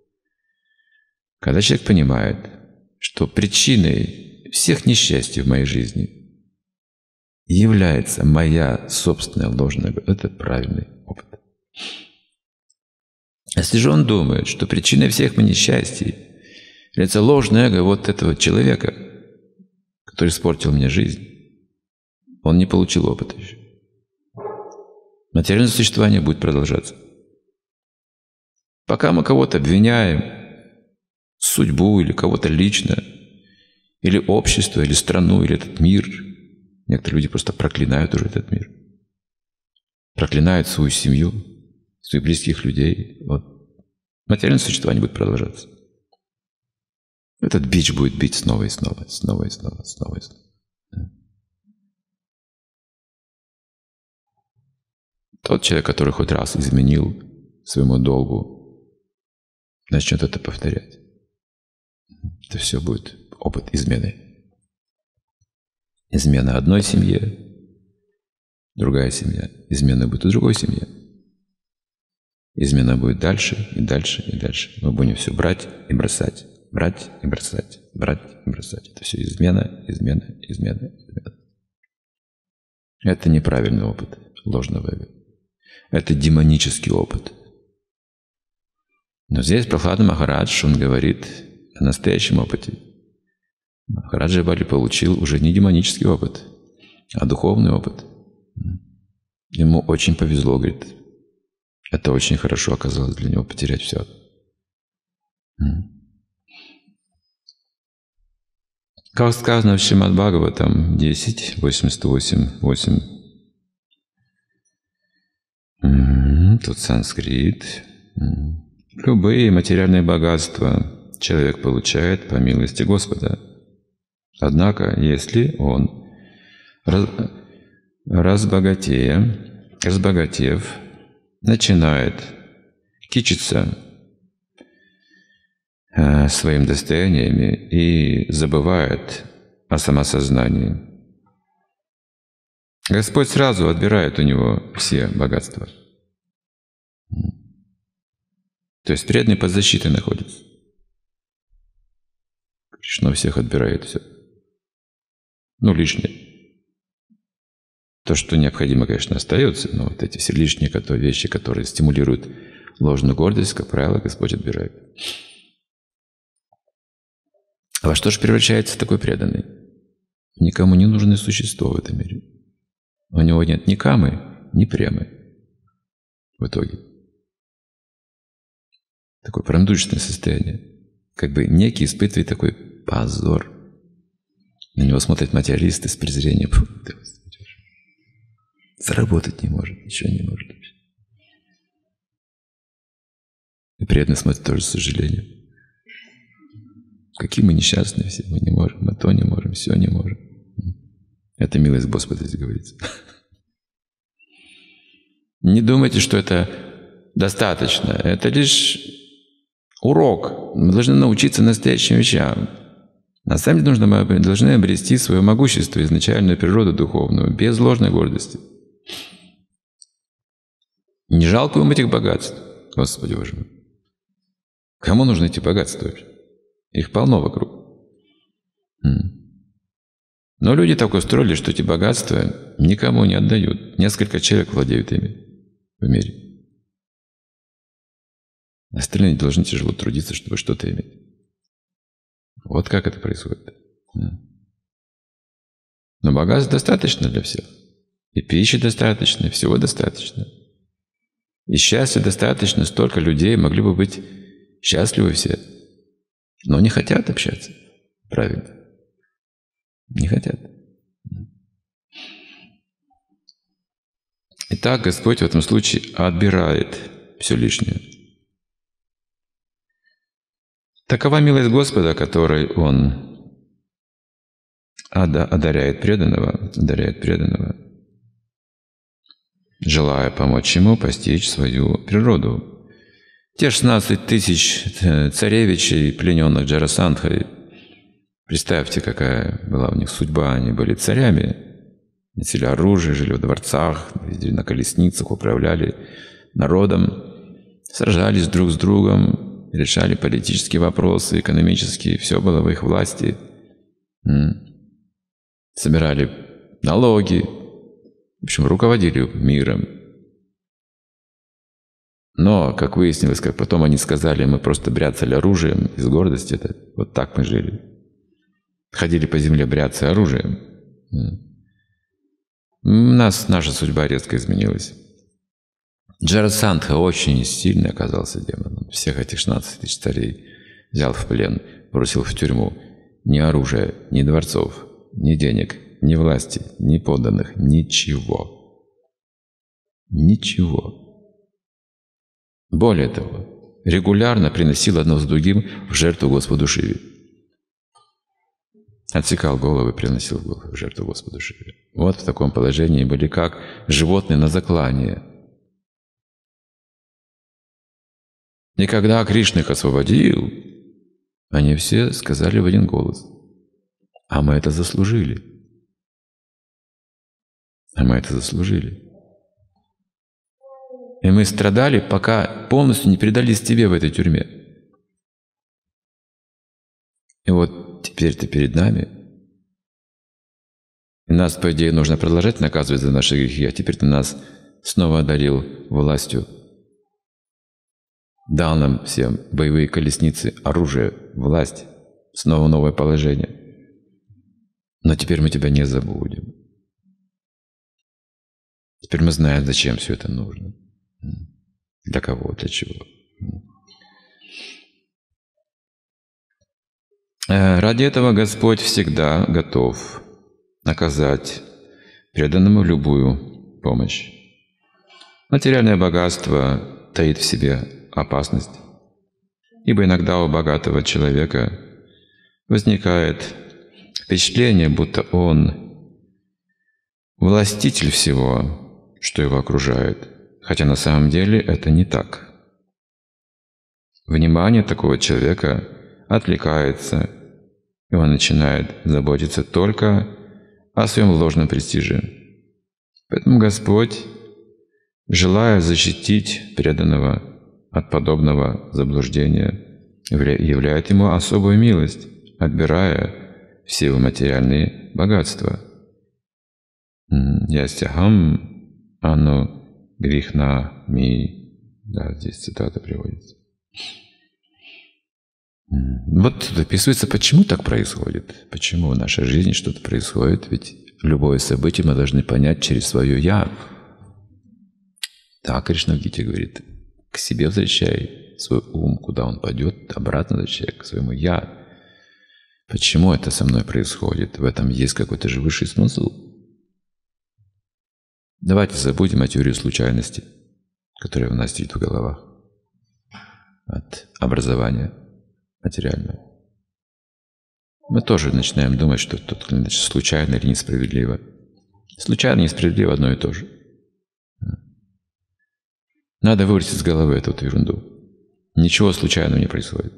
B: Когда человек понимает, что причиной всех несчастий в моей жизни является моя собственная ложная, это правильный опыт. Если же он думает, что причиной всех моих несчастий является ложное эго вот этого человека, который испортил мне жизнь, он не получил опыта еще. Материальное существование будет продолжаться. Пока мы кого-то обвиняем, судьбу или кого-то лично, или общество, или страну, или этот мир. Некоторые люди просто проклинают уже этот мир. Проклинают свою семью, своих близких людей. Вот. Материальное существование будет продолжаться. Этот бич будет бить снова и снова, снова и снова, снова и снова. Тот человек, который хоть раз изменил своему долгу, начнет это повторять. Это все будет опыт измены. Измена одной семье, другая семья. Измена будет в другой семье. Измена будет дальше и дальше и дальше. Мы будем все брать и бросать. Брать и бросать. Брать и бросать. Это все измена, измена, измена, измена. Это неправильный опыт ложного эго. Это демонический опыт. Но здесь Прахлада Махарадж, он говорит о настоящем опыте. Махараджа Бали получил уже не демонический опыт, а духовный опыт. Ему очень повезло, говорит. Это очень хорошо оказалось для него потерять все. Как сказано в Шримад Бхагаватам 10.88.8. Тут санскрит. Любые материальные богатства человек получает по милости Господа. Однако, если он, разбогатея, разбогатев, начинает кичиться своими достояниями и забывает о самосознании. Господь сразу отбирает у него все богатства. То есть преданный под защитой находится. Кришна у всех отбирает все. Ну, лишнее. То, что необходимо, конечно, остается, но вот эти все лишние вещи, которые стимулируют ложную гордость, как правило, Господь отбирает. А во что же превращается такой преданный? Никому не нужное существо в этом мире. У него нет ни камы, ни премы. В итоге. Такое промежуточное состояние. Как бы некий испытывает такой позор. На него смотрят материалисты с презрением. Заработать не может, ничего не может. И преданный смотрит тоже с сожалением. Какие мы несчастные все, мы не можем, мы то не можем, все не можем. Это милость Господа здесь говорится. Не думайте, что это достаточно. Это лишь урок. Мы должны научиться настоящим вещам. На самом деле мы должны обрести свое могущество, изначальную природу духовную, без ложной гордости. Не жалко вам этих богатств, Господи Боже мой. Кому нужны эти богатства вообще? Их полно вокруг. Но люди так устроили, что эти богатства никому не отдают. Несколько человек владеют ими в мире. Остальные должны тяжело трудиться, чтобы что-то иметь. Вот как это происходит. Но богатств достаточно для всех. И пищи достаточно, и всего достаточно. И счастья достаточно. Столько людей могли бы быть счастливы все. Но не хотят общаться. Правильно. Не хотят. Итак, Господь в этом случае отбирает все лишнее. Такова милость Господа, которой Он одаряет преданного, желая помочь ему постичь свою природу. Те 16 тысяч царевичей, плененных Джарасандхой, представьте, какая была у них судьба. Они были царями, носили оружие, жили в дворцах, ездили на колесницах, управляли народом, сражались друг с другом, решали политические вопросы, экономические, все было в их власти. Собирали налоги, в общем, руководили миром. Но, как выяснилось, как потом они сказали, мы просто бряцали оружием из гордости. Это вот так мы жили. Ходили по земле, бряцая оружием. Наша судьба резко изменилась. Джарасандха очень сильный оказался демоном. Всех этих 16 тысяч царей взял в плен, бросил в тюрьму. Ни оружия, ни дворцов, ни денег, ни власти, ни подданных, ничего. Ничего. Более того, регулярно приносил одно с другим в жертву Господу Шиве. Отсекал головы и приносил в жертву Господу Шиве. Вот в таком положении были как животные на заклание. И когда Кришна их освободил, они все сказали в один голос: «А мы это заслужили». А мы это заслужили. И мы страдали, пока полностью не предались тебе в этой тюрьме. И вот теперь ты перед нами. И нас, по идее, нужно продолжать наказывать за наши грехи, а теперь ты нас снова одарил властью. Дал нам всем боевые колесницы, оружие, власть, снова новое положение. Но теперь мы тебя не забудем. Теперь мы знаем, зачем все это нужно. Для кого, для чего. Ради этого Господь всегда готов оказать преданному любую помощь. Материальное богатство таит в себе опасность, ибо иногда у богатого человека возникает впечатление, будто он властитель всего, что его окружает, хотя на самом деле это не так. Внимание такого человека отвлекается, и он начинает заботиться только о своем ложном престиже. Поэтому Господь, желая защитить преданного от подобного заблуждения, являет ему особую милость, отбирая все его материальные богатства. «Ястяхам ану грихна ми». Да, здесь цитата приводится. Вот тут описывается, почему так происходит, почему в нашей жизни что-то происходит, ведь любое событие мы должны понять через свое «я». Так Кришна в Гите говорит: к себе возвращай свой ум, куда он пойдет, обратно возвращай к своему «я». Почему это со мной происходит? В этом есть какой-то же высший смысл. Давайте забудем о теории случайности, которая у нас сидит в головах от образования материального. Мы тоже начинаем думать, что тут случайно или несправедливо. Случайно и несправедливо одно и то же. Надо выбросить из головы эту ерунду. Ничего случайного не происходит.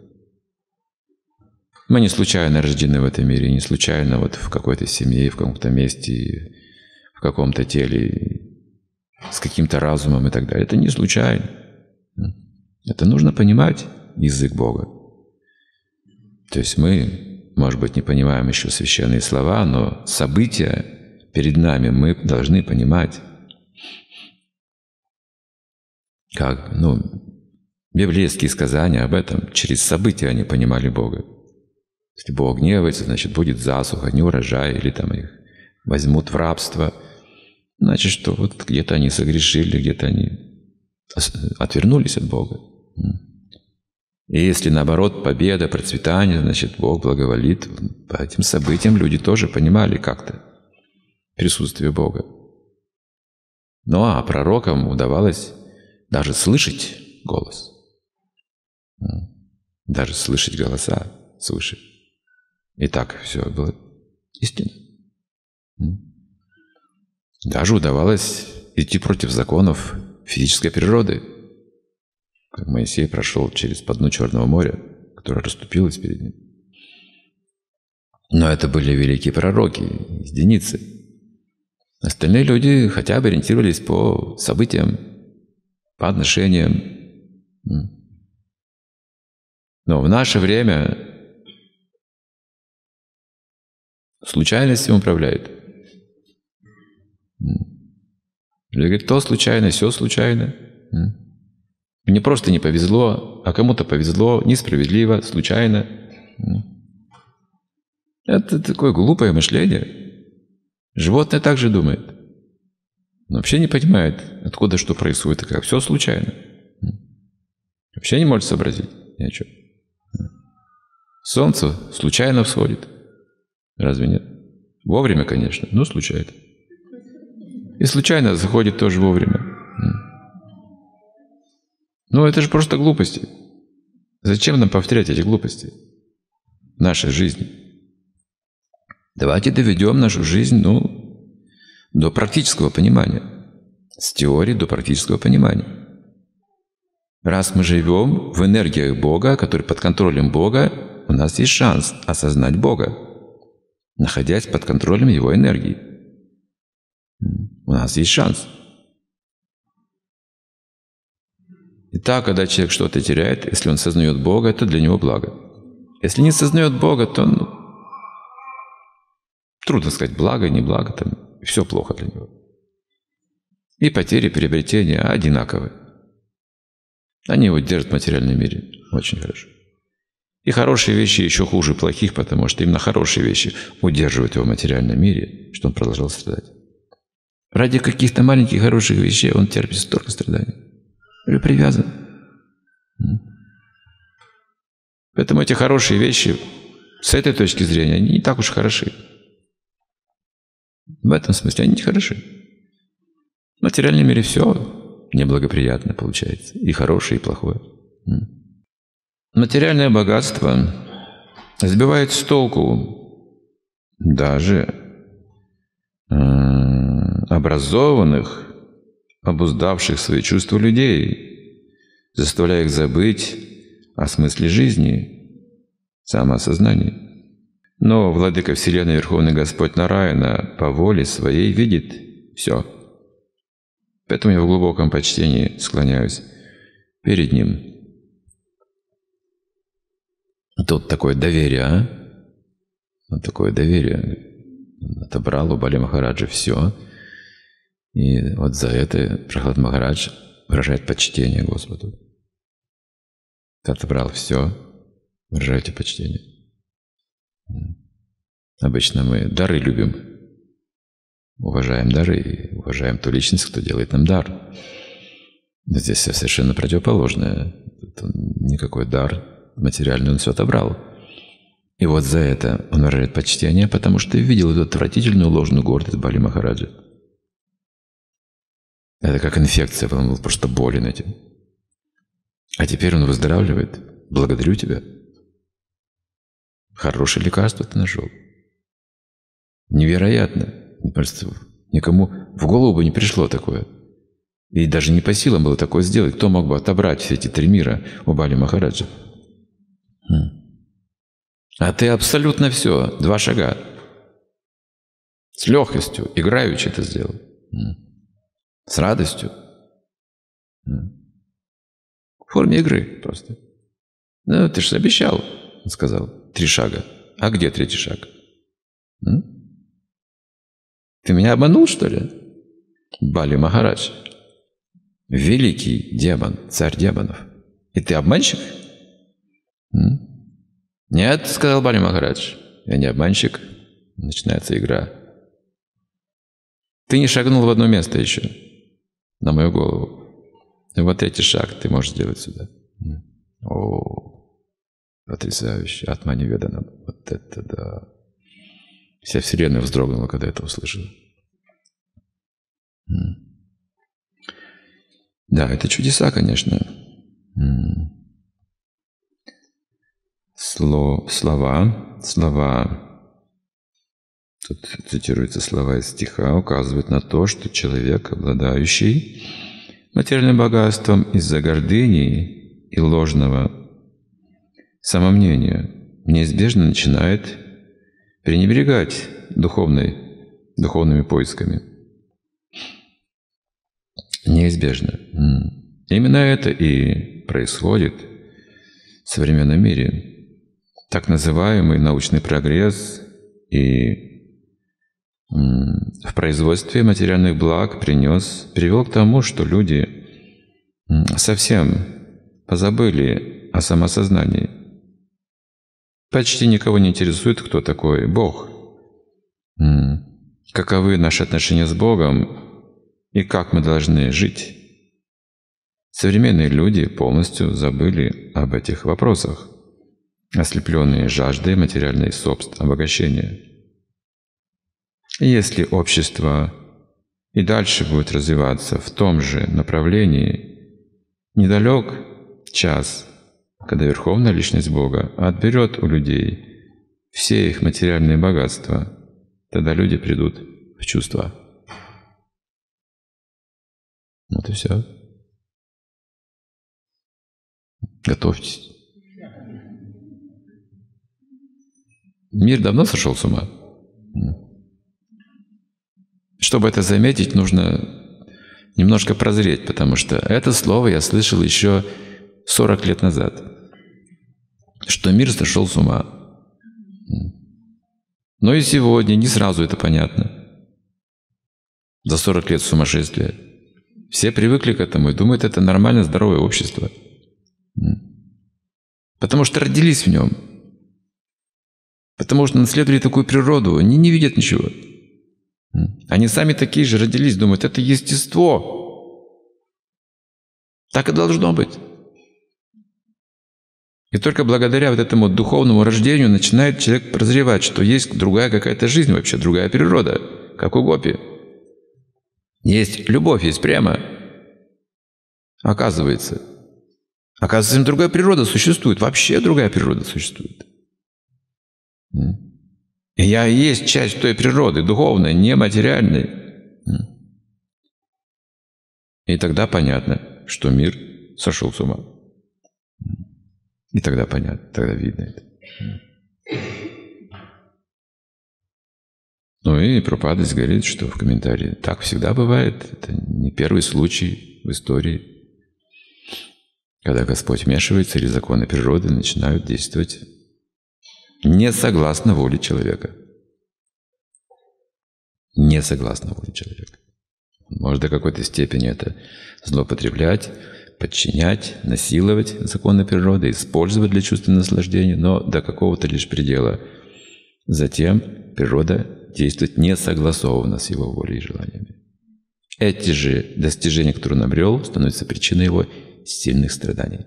B: Мы не случайно рождены в этом мире, не случайно вот в какой-то семье, в каком-то месте, в каком-то теле, с каким-то разумом и так далее. Это не случайно. Это нужно понимать язык Бога. То есть мы, может быть, не понимаем еще священные слова, но события перед нами мы должны понимать. Как, библейские сказания об этом, через события они понимали Бога. Если Бог гневается, значит, будет засуха, не урожай, или там их возьмут в рабство. Значит, что вот где-то они согрешили, где-то они отвернулись от Бога. И если, наоборот, победа, процветание, значит, Бог благоволит. По этим событиям люди тоже понимали как-то присутствие Бога. Ну, а пророкам удавалось даже слышать голос. Даже слышать голоса свыше. И так все было истинно. Даже удавалось идти против законов физической природы. Как Моисей прошел через по дну Черного моря, которое расступилось перед ним. Но это были великие пророки, единицы. Остальные люди хотя бы ориентировались по событиям, по отношениям. Но в наше время случайностью управляет. Люди говорят, то случайно, все случайно. Мне просто не повезло, а кому-то повезло, несправедливо, случайно. Это такое глупое мышление. Животное также думает. Но вообще не понимает, откуда что происходит и как. Все случайно. Вообще не может сообразить ни о чем. Солнце случайно всходит. Разве нет? Вовремя, конечно, но случайно. И случайно заходит тоже вовремя. Но это же просто глупости. Зачем нам повторять эти глупости в нашей жизни? Давайте доведем нашу жизнь, до практического понимания. С теории до практического понимания. Раз мы живем в энергиях Бога, который под контролем Бога, у нас есть шанс осознать Бога, находясь под контролем Его энергии. У нас есть шанс. Итак, когда человек что-то теряет, если он сознает Бога, это для него благо. Если не сознает Бога, то трудно сказать, благо, не благо, там все плохо для него. И потери, приобретения одинаковые. Они его держат в материальном мире очень хорошо. И хорошие вещи еще хуже плохих, потому что именно хорошие вещи удерживают его в материальном мире, что он продолжал страдать. Ради каких-то маленьких хороших вещей он терпит столько страданий. Или привязан. Поэтому эти хорошие вещи, с этой точки зрения, они не так уж хороши. В этом смысле они не хороши. В материальном мире все неблагоприятно получается. И хорошее, и плохое. Материальное богатство сбивает с толку даже образованных обуздавших свои чувства людей, заставляя их забыть о смысле жизни, самоосознании. Но Владыка Вселенной Верховный Господь Нараяна по воле своей видит все. Поэтому я в глубоком почтении склоняюсь перед Ним. Тут такое доверие, а? Вот такое доверие. Отобрал у Бали Махараджа все. И вот за это Прахлад Махарадж выражает почтение Господу. Ты отобрал все, выражаете почтение. Обычно мы дары любим. Уважаем дары и уважаем ту личность, кто делает нам дар. Но здесь все совершенно противоположное. Это никакой дар материальный он все отобрал. И вот за это он выражает почтение, потому что видел эту отвратительную ложную гордость Бали Махараджа. Это как инфекция, он был просто болен этим. А теперь он выздоравливает. Благодарю тебя. Хорошее лекарство ты нашел. Невероятно. Просто никому в голову бы не пришло такое. И даже не по силам было такое сделать. Кто мог бы отобрать все эти 3 мира у Бали Махараджа? А ты абсолютно все. 2 шага. С легкостью, играючи это сделал. С радостью. В форме игры просто. Ну, ты же обещал, он сказал. 3 шага. А где 3-й шаг? Ты меня обманул, что ли? Бали Махарадж. Великий демон, царь демонов. И ты обманщик? Нет, сказал Бали Махарадж. Я не обманщик. Начинается игра. Ты не шагнул в одно место еще. На мою голову. И вот 3-й шаг ты можешь сделать сюда. О, потрясающе. Атма неведанам. Вот это да. Вся Вселенная вздрогнула, когда это услышала. Да, это чудеса, конечно. Слова. Тут цитируются слова из стиха, указывают на то, что человек, обладающий материальным богатством из-за гордыни и ложного самомнения, неизбежно начинает пренебрегать духовными поисками. Неизбежно. Именно это и происходит в современном мире. Так называемый научный прогресс и в производстве материальных благ привел к тому, что люди совсем позабыли о самосознании. Почти никого не интересует, кто такой Бог, каковы наши отношения с Богом и как мы должны жить. Современные люди полностью забыли об этих вопросах, ослепленные жаждой материальной обогащения. Если общество и дальше будет развиваться в том же направлении, недалек час, когда Верховная Личность Бога отберет у людей все их материальные богатства, тогда люди придут в чувства. Вот и все. Готовьтесь. Мир давно сошел с ума. Чтобы это заметить, нужно немножко прозреть, потому что это слово я слышал еще 40 лет назад, что мир сошел с ума. Но и сегодня не сразу это понятно. За 40 лет сумасшествия. Все привыкли к этому и думают, это нормально, здоровое общество. Потому что родились в нем. Потому что наследовали такую природу, они не видят ничего. Они сами такие же родились, думают, это естество. Так и должно быть. И только благодаря вот этому духовному рождению начинает человек прозревать, что есть другая какая-то жизнь вообще, другая природа, как у гопи. Есть любовь, есть прямо. Оказывается, другая природа существует, вообще другая природа существует. И я и есть часть той природы, духовной, нематериальной. И тогда понятно, что мир сошел с ума. И тогда понятно, тогда видно это. Ну и Прабхупада говорит, что в комментарии так всегда бывает. Это не первый случай в истории, когда Господь вмешивается, или законы природы начинают действовать не согласно воле человека. Не согласно воле человека. Он может до какой-то степени это злоупотреблять, подчинять, насиловать законы природы, использовать для чувственного наслаждения, но до какого-то лишь предела. Затем природа действует не согласованно с его волей и желаниями. Эти же достижения, которые он обрел, становятся причиной его сильных страданий.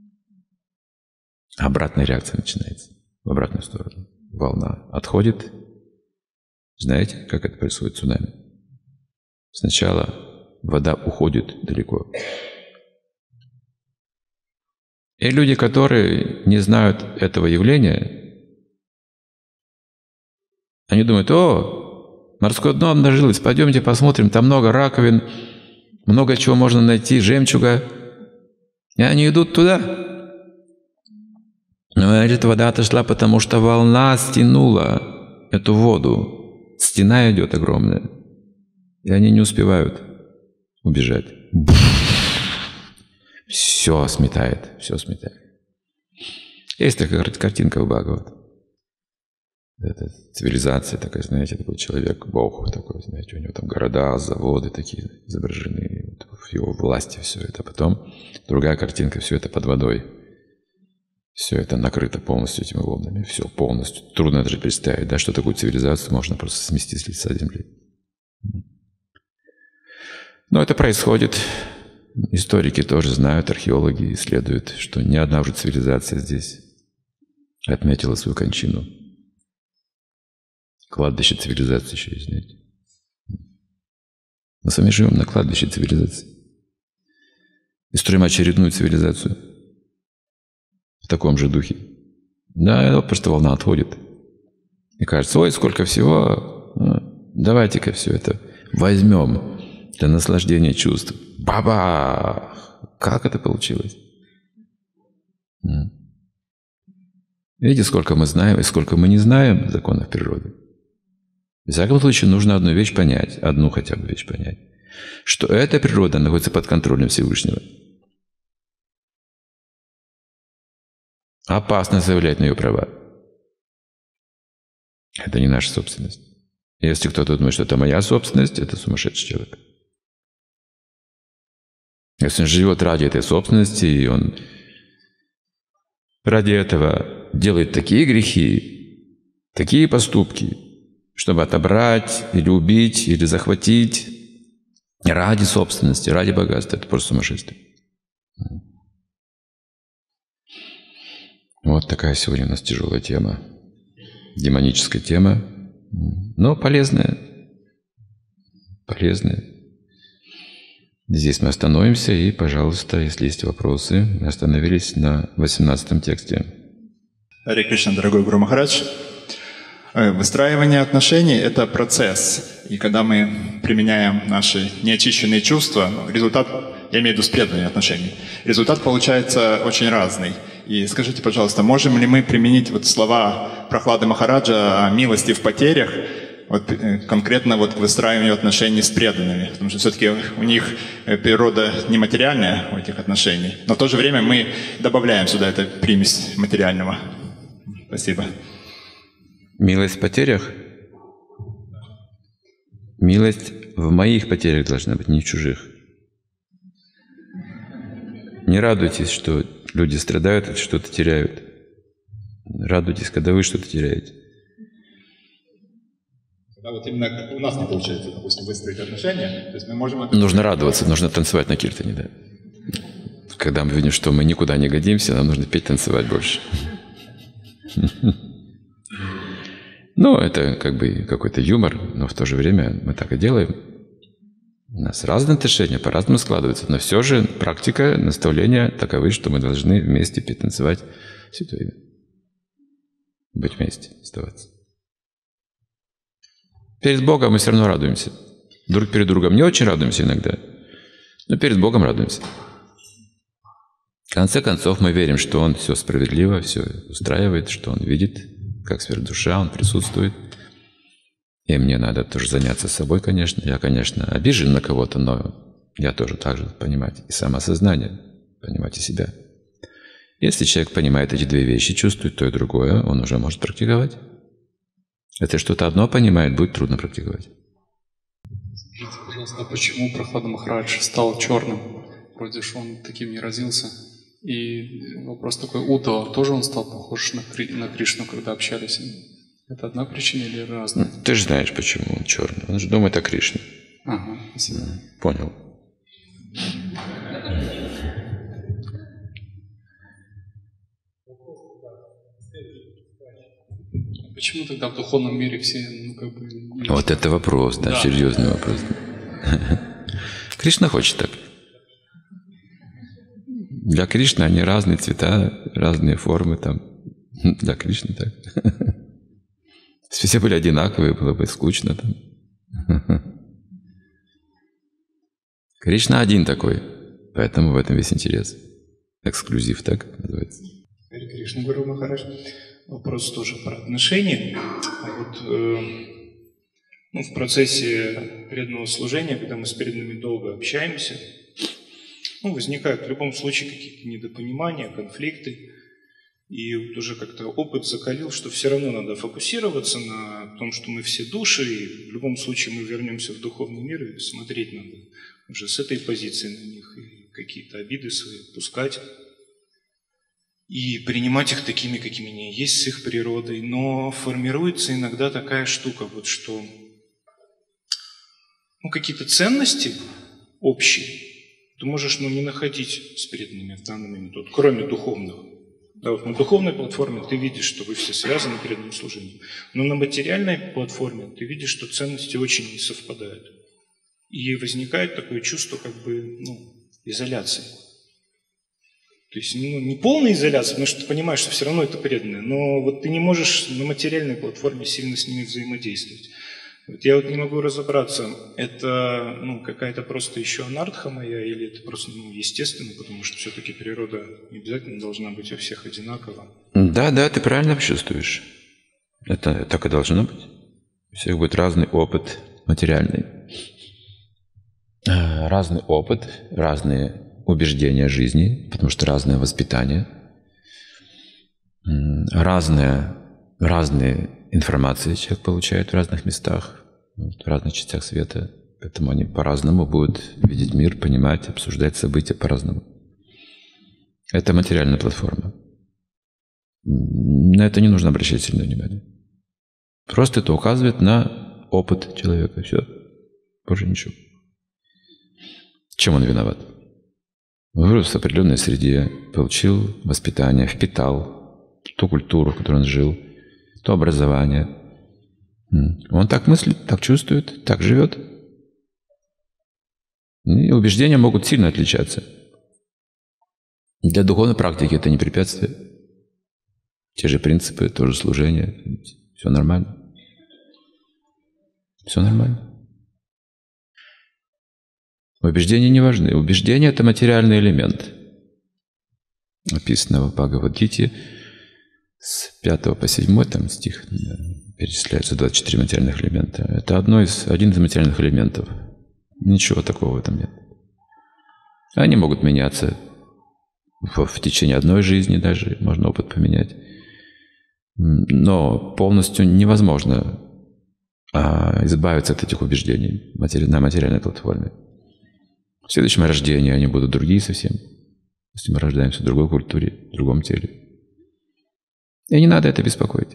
B: Обратная реакция начинается в обратную сторону. Волна отходит. Знаете, как это происходит с цунами? Сначала вода уходит далеко. И люди, которые не знают этого явления, они думают: о, морское дно обнажилось, пойдемте посмотрим, там много раковин, много чего можно найти, жемчуга. И они идут туда. Но эта вода отошла, потому что волна стянула эту воду. Стена идет огромная. И они не успевают убежать. Все сметает, все сметает. Есть такая картинка в Бхагават. Это цивилизация такая, знаете, такой человек, Бог такой, знаете, у него там города, заводы такие изображены, вот в его власти все это. Потом другая картинка, все это под водой. Все это накрыто полностью этими волнами, все полностью. Трудно даже представить, да, что такую цивилизацию можно просто сместить с лица земли. Но это происходит. Историки тоже знают, археологи исследуют, что ни одна уже цивилизация здесь отметила свою кончину. Кладбище цивилизации еще есть, знаете. Мы с вами живем на кладбище цивилизации. И строим очередную цивилизацию в таком же духе. Да, просто волна отходит. И кажется: ой, сколько всего, давайте-ка все это возьмем для наслаждения чувств. Баба! Как это получилось? Видите, сколько мы знаем и сколько мы не знаем законов природы. В всяком случае, нужно одну вещь понять, одну хотя бы вещь понять, что эта природа находится под контролем Всевышнего. Опасно заявлять на ее права. Это не наша собственность. Если кто-то думает, что это моя собственность, это сумасшедший человек. Если он живет ради этой собственности, и он ради этого делает такие грехи, такие поступки, чтобы отобрать, или убить, или захватить ради собственности, ради богатства, это просто сумасшествие. Вот такая сегодня у нас тяжелая тема, демоническая тема, но полезная. Полезная. Здесь мы остановимся, и, пожалуйста, если есть вопросы, мы остановились на 18 тексте.
D: Харе Кришна, дорогой Гуру Махарадж. Выстраивание отношений – это процесс. И когда мы применяем наши неочищенные чувства, результат, я имею в виду с преданными отношениями, результат получается очень разный. И скажите, пожалуйста, можем ли мы применить вот слова Прохлады Махараджа о милости в потерях, вот конкретно вот к выстраиванию отношений с преданными? Потому что все-таки у них природа нематериальная, у этих отношений, но в то же время мы добавляем сюда эту примесь материального. Спасибо.
B: Милость в потерях? Милость в моих потерях должна быть, не в чужих. Не радуйтесь, что люди страдают и что-то теряют. Радуйтесь, когда вы что-то теряете.
D: Когда вот именно у нас не получается, допустим, выстроить отношения, то есть мы можем...
B: Нужно радоваться, нужно танцевать на киртане, да. Когда мы видим, что мы никуда не годимся, нам нужно петь, танцевать больше. Ну, это как бы какой-то юмор, но в то же время мы так и делаем. У нас разные отношения, по-разному складываются, но все же практика, наставления таковы, что мы должны вместе петь, танцевать Святое Имя. Быть вместе, оставаться. Перед Богом мы все равно радуемся. Друг перед другом не очень радуемся иногда. Но перед Богом радуемся. В конце концов, мы верим, что Он все справедливо, все устраивает, что Он видит, как сверхдуша, Он присутствует. И мне надо тоже заняться собой, конечно. Я, конечно, обижен на кого-то, но я тоже так же понимать и самоосознание, понимать и себя. Если человек понимает эти две вещи, чувствует то и другое, он уже может практиковать. Если что-то одно понимает, будет трудно практиковать.
E: Скажите, пожалуйста, а почему Прохлада Махарадж стал черным? Вроде же он таким не родился. И вопрос такой, Уддава, тоже он стал похож на Кришну, когда общались? Это одна причина или разная?
B: Ты же знаешь, почему он черный. Он же думает о Кришне.
E: Ага, спасибо.
B: Понял.
E: Почему тогда в духовном мире все,
B: Вот это вопрос, да, серьезный вопрос. Кришна хочет так. Для Кришны они разные цвета, разные формы там. Для Кришны так. Если все были одинаковые, было бы скучно там. Кришна один такой, поэтому в этом весь интерес. Эксклюзив, так называется.
F: Харе Кришна, Гуру Махарадж. Вопрос тоже про отношения. В процессе преданного служения, когда мы с преданными долго общаемся, возникают в любом случае какие-то недопонимания, конфликты. И уже как-то опыт закалил, что все равно надо фокусироваться на том, что мы все души, и в любом случае мы вернемся в духовный мир, и смотреть надо уже с этой позиции на них, и какие-то обиды свои отпускать, и принимать их такими, какими они есть, с их природой. Но формируется иногда такая штука, что какие-то ценности общие ты можешь не находить с преданными в данный момент, кроме духовных. Да, на духовной платформе ты видишь, что вы все связаны преданным служением. Но на материальной платформе ты видишь, что ценности очень не совпадают. И возникает такое чувство изоляции. То есть не полная изоляция, потому что ты понимаешь, что все равно это преданные, но ты не можешь на материальной платформе сильно с ними взаимодействовать. Я не могу разобраться, это какая-то просто еще анардха моя, или это просто естественно, потому что все-таки природа не обязательно должна быть у всех одинакова.
B: Да, ты правильно чувствуешь. Это так и должно быть. У всех будет разный опыт материальный. Разный опыт, разные убеждения жизни, потому что разное воспитание, разные информации человек получает в разных местах, в разных частях света. Поэтому они по-разному будут видеть мир, понимать, обсуждать события по-разному. Это материальная платформа. На это не нужно обращать сильное внимание. Просто это указывает на опыт человека. Все. Больше ничего. Чем он виноват? Вырос в определенной среде, получил воспитание, впитал ту культуру, в которой он жил, то образование. Он так мыслит, так чувствует, так живет. И убеждения могут сильно отличаться. Для духовной практики это не препятствие. Те же принципы, то же служение. Все нормально. Все нормально. Убеждения не важны. Убеждения – это материальный элемент. Написано в Бхагавад-гите с 5 по 7 там стих перечисляются 24 материальных элемента. Это один из материальных элементов. Ничего такого в этом нет. Они могут меняться в течение одной жизни даже, можно опыт поменять. Но полностью невозможно избавиться от этих убеждений на материальной платформе. В следующем рождении они будут другие совсем. Если мы рождаемся в другой культуре, в другом теле. И не надо это беспокоить.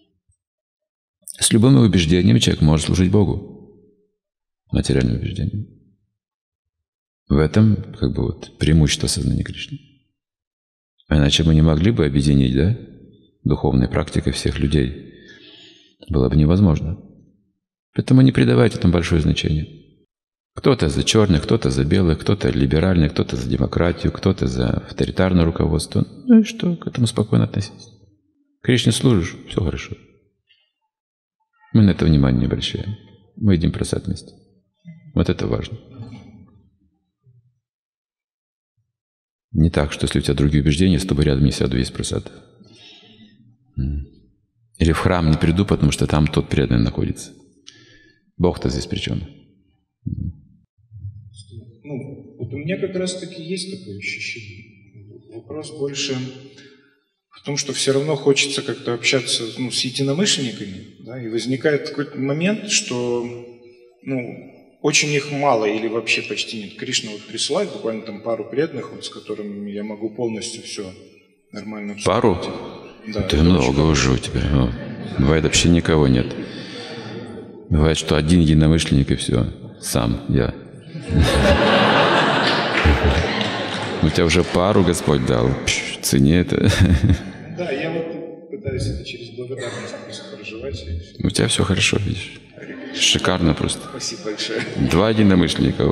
B: С любыми убеждениями человек может служить Богу. Материальным убеждением. В этом преимущество сознания Кришны. А иначе мы не могли бы объединить, духовной практикой всех людей. Было бы невозможно. Поэтому не придавайте этому большое значение. Кто-то за черных, кто-то за белых, кто-то либеральный, кто-то за демократию, кто-то за авторитарное руководство. Ну и что? К этому спокойно относитесь. Кришне служишь, все хорошо. Мы на это внимание не обращаем. Мы едим просад вместе. Вот это важно. Не так, что если у тебя другие убеждения, с тобой рядом не сяду весь просад. Или в храм не приду, потому что там тот преданный находится. Бог-то здесь при чем?
F: Ну, вот у меня как раз-таки есть такое ощущение. Вопрос больше в том, что все равно хочется как-то общаться с единомышленниками, да, и возникает какой-то момент, что очень их мало или вообще почти нет. Кришна вот присылает буквально там пару преданных, с которыми я могу полностью все нормально обсудить.
B: Пару?
F: Да,
B: ты много уже у тебя. Бывает, вообще никого нет. Бывает, что один единомышленник и все. Сам я. У тебя уже пару Господь дал. Цени это.
F: Да, я вот пытаюсь это через благодарность просто проживать.
B: У тебя все хорошо, видишь. Шикарно просто.
F: Спасибо большое.
B: 2 единомышленника.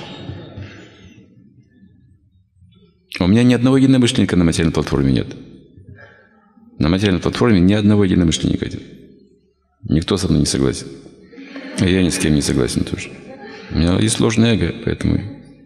B: У меня ни одного единомышленника на материальной платформе нет. На материальной платформе ни одного единомышленника нет. Никто со мной не согласен. А я ни с кем не согласен тоже. У меня есть сложное эго, поэтому...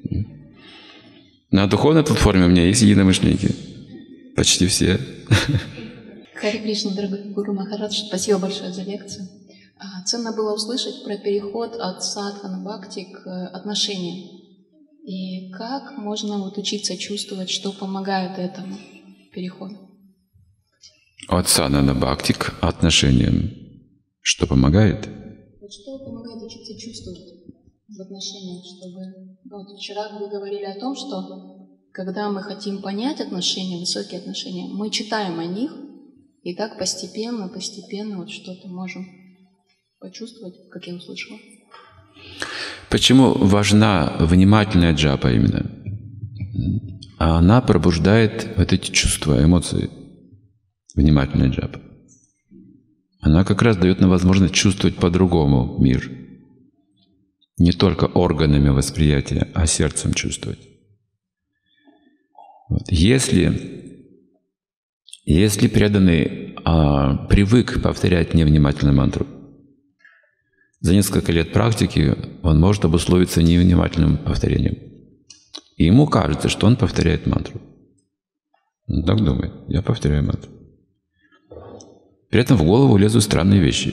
B: На духовной платформе у меня есть единомышленники. Почти все.
G: Харе Кришна, дорогой Гуру Махарадж, спасибо большое за лекцию. Ценно было услышать про переход от садхана бхакти к отношениям. И как можно учиться чувствовать, что помогает этому переходу?
B: От садхана бхакти к отношениям. Что помогает?
G: Что помогает учиться чувствовать в отношениях, чтобы... вчера вы говорили о том, что когда мы хотим понять отношения, высокие отношения, мы читаем о них, и так постепенно что-то можем почувствовать, как я услышала.
B: Почему важна внимательная джапа именно? Она пробуждает вот эти чувства, эмоции. Внимательная джапа. Она как раз дает нам возможность чувствовать по-другому мир. Не только органами восприятия, а сердцем чувствовать. Если преданный привык повторять невнимательно мантру, за несколько лет практики он может обусловиться невнимательным повторением. И ему кажется, что он повторяет мантру. Он так думает: я повторяю мантру. При этом в голову лезут странные вещи.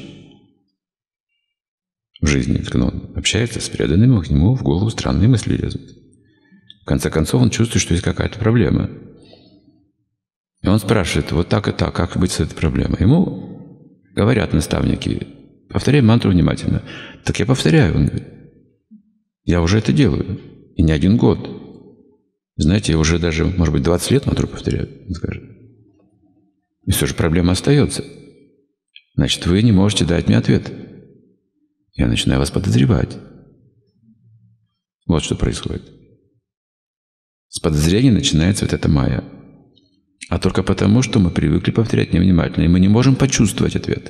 B: В жизни, когда он общается с преданными, к нему в голову странные мысли лезут. В конце концов, он чувствует, что есть какая-то проблема. И он спрашивает: вот так и так, как быть с этой проблемой? Ему говорят наставники: повторяй мантру внимательно. Так я повторяю, он говорит. Я уже это делаю. И не 1 год. Знаете, я уже даже, может быть, 20 лет мантру повторяю, он скажет. И все же проблема остается. Значит, вы не можете дать мне ответ. Я начинаю вас подозревать. Вот что происходит. С подозрения начинается вот эта майя. А только потому, что мы привыкли повторять невнимательно, и мы не можем почувствовать ответ.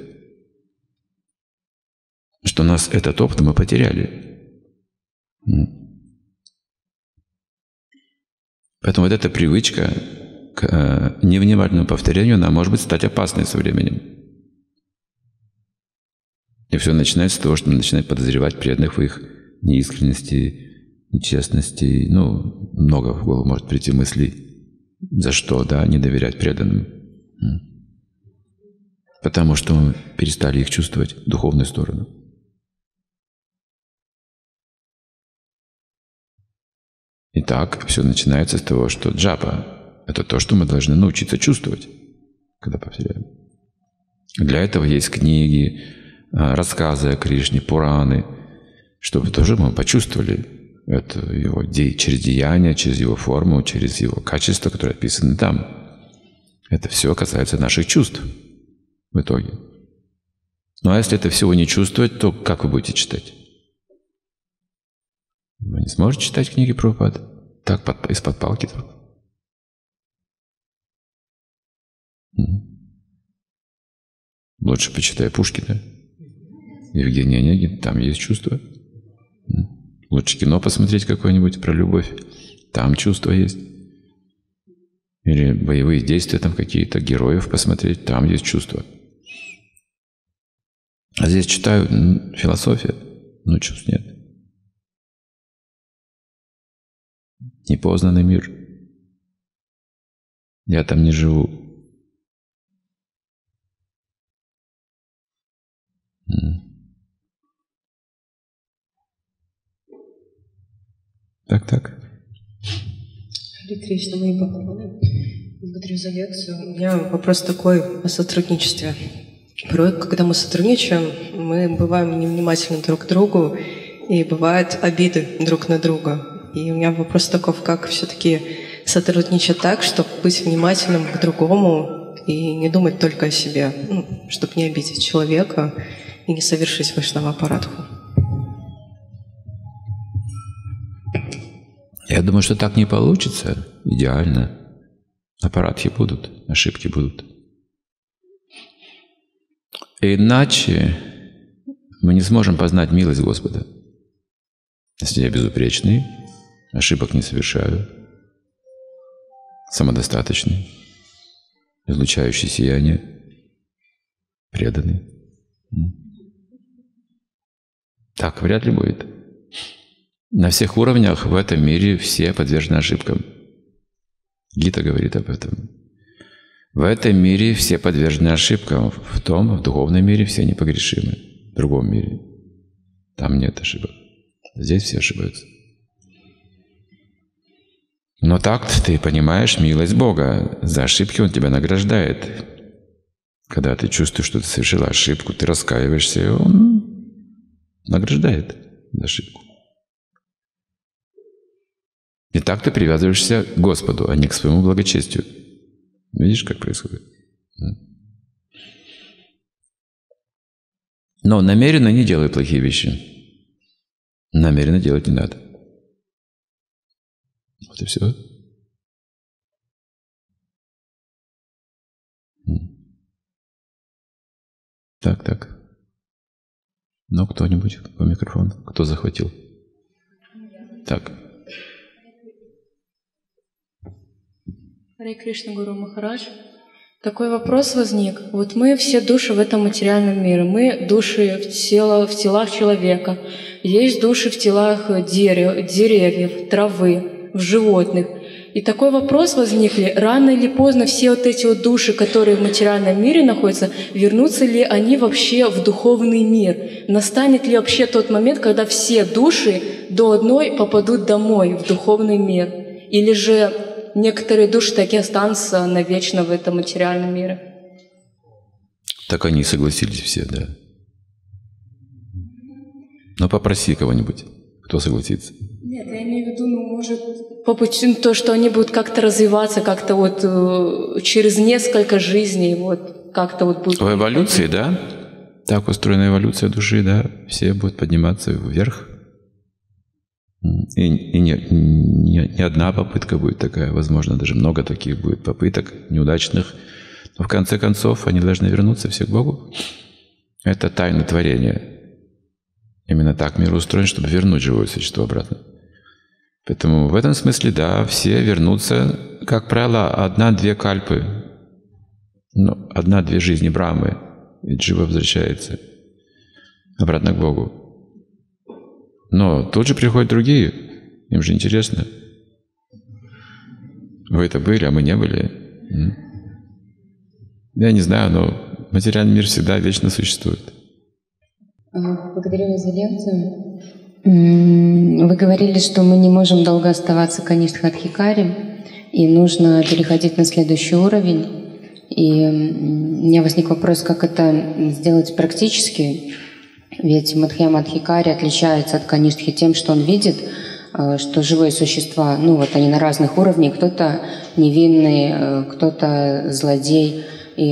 B: Что нас этот опыт мы потеряли. Поэтому вот эта привычка к невнимательному повторению, она может стать опасной со временем. И все начинается с того, что мы начинаем подозревать преданных в их неискренности, нечестности. Много в голову может прийти мыслей. За что, не доверять преданным. Потому что мы перестали их чувствовать, духовную сторону. Итак, все начинается с того, что джапа — это то, что мы должны научиться чувствовать, когда повторяем. Для этого есть книги, рассказы о Кришне, Пураны, чтобы тоже мы почувствовали это его через деяния, через его форму, через его качества, которые описаны там. Это все касается наших чувств в итоге. Ну а если это всего не чувствовать, то как вы будете читать? Вы не сможете читать книги Прабхупады? Так, из-под палки только. Лучше почитай Пушкина, Евгения Онегина, там есть чувства. Лучше кино посмотреть какое-нибудь про любовь, там чувства есть. Или боевые действия там какие-то, героев посмотреть, там есть чувства. А здесь читаю философия, но чувств нет. Непознанный мир. Я там не живу. Так.
H: Харе Кришна, мои поклоны. Благодарю за лекцию. У меня вопрос такой о сотрудничестве. Порой, когда мы сотрудничаем, мы бываем невнимательны друг к другу, и бывают обиды друг на друга. И у меня вопрос такой, как все-таки сотрудничать так, чтобы быть внимательным к другому и не думать только о себе, чтобы не обидеть человека и не совершить вайшнава-аппаратху.
B: Я думаю, что так не получится идеально. Аппаратхи будут, ошибки будут. Иначе мы не сможем познать милость Господа. Если я безупречный, ошибок не совершаю, самодостаточный, излучающий сияние, преданный. Так вряд ли будет. На всех уровнях в этом мире все подвержены ошибкам. Гита говорит об этом. В этом мире все подвержены ошибкам. В духовном мире все непогрешимы. В другом мире там нет ошибок. Здесь все ошибаются. Но так ты понимаешь милость Бога. За ошибки Он тебя награждает. Когда ты чувствуешь, что ты совершил ошибку, ты раскаиваешься, и Он награждает за ошибку. И так ты привязываешься к Господу, а не к своему благочестию. Видишь, как происходит? Но намеренно не делай плохие вещи. Намеренно делать не надо. Вот и все. Так. Ну, кто-нибудь по микрофону? Кто захватил? Так.
I: Харе Кришна, Гуру Махарадж. Такой вопрос возник. Вот мы все души в этом материальном мире. Мы души в телах человека. Есть души в телах деревьев, травы, в животных. И такой вопрос возник ли, рано или поздно все вот эти вот души, которые в материальном мире находятся, вернутся ли они вообще в духовный мир? Настанет ли вообще тот момент, когда все души до одной попадут домой, в духовный мир? Или же некоторые души таки останутся навечно в этом материальном мире?
B: Так они согласились все, да. Но попроси кого-нибудь, кто согласится.
I: Нет, я имею в виду, может, по пути то, что они будут как-то развиваться, как-то вот через несколько жизней, вот как-то вот будут...
B: В эволюции, да? Так устроена эволюция души, да? Все будут подниматься вверх. И не одна попытка будет такая, возможно, даже много таких будет попыток неудачных. Но в конце концов они должны вернуться все к Богу. Это тайна творения. Именно так мир устроен, чтобы вернуть живое существо обратно. Поэтому в этом смысле, да, все вернутся, как правило, 1-2 кальпы, 1-2 жизни Брахмы, и Джива возвращается обратно к Богу. Но тут же приходят другие, им же интересно. Вы это были, а мы не были. Я не знаю, но материальный мир всегда вечно существует.
J: Благодарю вас за лекцию. Вы говорили, что мы не можем долго оставаться каништха-адхикари, и нужно переходить на следующий уровень. И у меня возник вопрос, как это сделать практически. Ведь Мадхьяма-адхикари отличается от каништхи тем, что он видит, что живые существа, они на разных уровнях, кто-то невинный, кто-то злодей.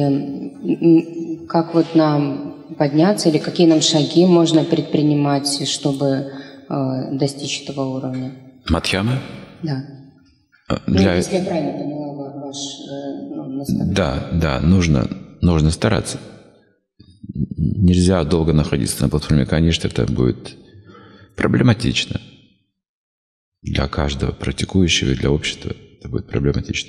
J: И как вот нам подняться, или какие нам шаги можно предпринимать, чтобы достичь этого уровня?
B: Мадхьяма?
J: Да. Если я правильно поняла ваш наставление.
B: Да, нужно стараться. Нельзя долго находиться на платформе каништха, это будет проблематично. Для каждого практикующего и для общества это будет проблематично.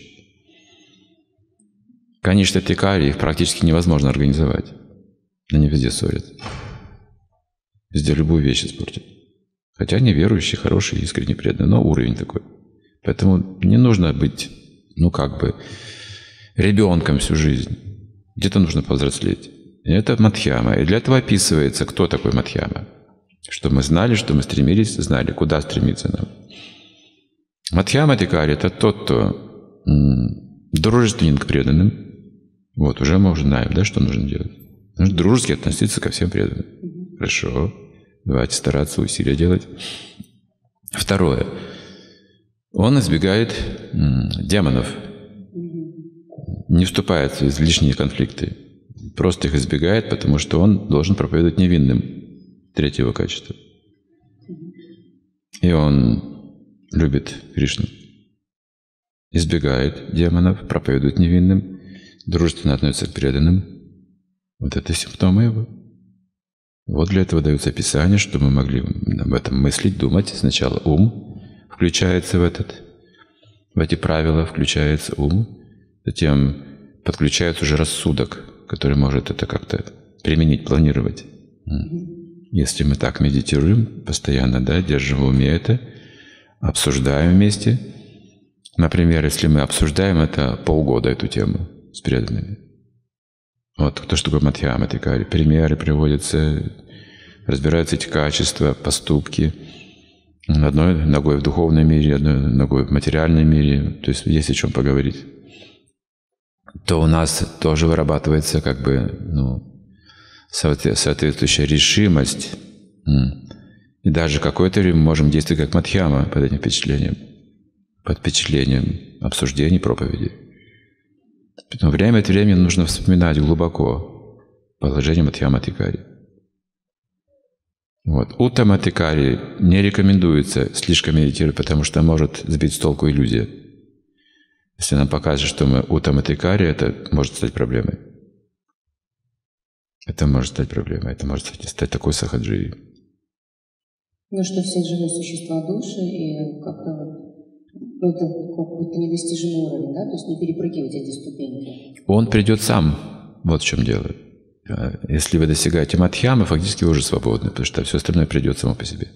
B: Каништха-адхикари их практически невозможно организовать. Они везде ссорят. Везде любую вещь испортят. Хотя они верующие, хорошие, искренне преданные, но уровень такой. Поэтому не нужно быть, ребенком всю жизнь. Где-то нужно повзрослеть. И это Мадхьяма. И для этого описывается, кто такой Мадхьяма. Чтобы мы знали, что мы стремились, знали, куда стремиться нам. Мадхьяма-адхикари — это тот, кто дружественен к преданным. Вот, уже мы уже знаем, да, что нужно делать. Нужно дружески относиться ко всем преданным. Хорошо. Давайте стараться, усилия делать. Второе. Он избегает демонов. Не вступает в излишние конфликты. Просто их избегает, потому что он должен проповедовать невинным. Третьего качества. И он любит Кришну. Избегает демонов, проповедует невинным, дружественно относится к преданным. Вот это симптомы его. Вот для этого даются описания, чтобы мы могли об этом мыслить, думать. Сначала ум включается в эти правила, включается ум. Затем подключается уже рассудок, который может это как-то применить, планировать. Если мы так медитируем постоянно, да, держим в уме это, обсуждаем вместе. Например, если мы обсуждаем это полгода, эту тему с преданными. Вот то, что такое Мадхьяма-адхикари. Примеры приводятся, разбираются эти качества, поступки. Одной ногой в духовном мире, одной ногой в материальном мире. То есть есть о чем поговорить. То у нас тоже вырабатывается как бы, соответствующая решимость. И даже какое-то время мы можем действовать как Мадхьяма под этим впечатлением. Под впечатлением обсуждений, проповедей. Поэтому время от времени нужно вспоминать глубоко положение Мадхьяма-адхикари. Вот. Уттама-адхикари не рекомендуется слишком медитировать, потому что может сбить с толку иллюзия. Если нам покажет, что мы уттама-адхикари, это может стать проблемой. Это может стать проблемой. Это может стать такой сахаджией.
J: Ну, что все живые существа души, и как-то это какой-то недостижимый уровень, да? То есть не перепрыгивать эти ступеньки.
B: Он придет сам. Вот в чем дело. Если вы достигаете Мадхьямы, фактически вы уже свободны, потому что все остальное придет само по себе.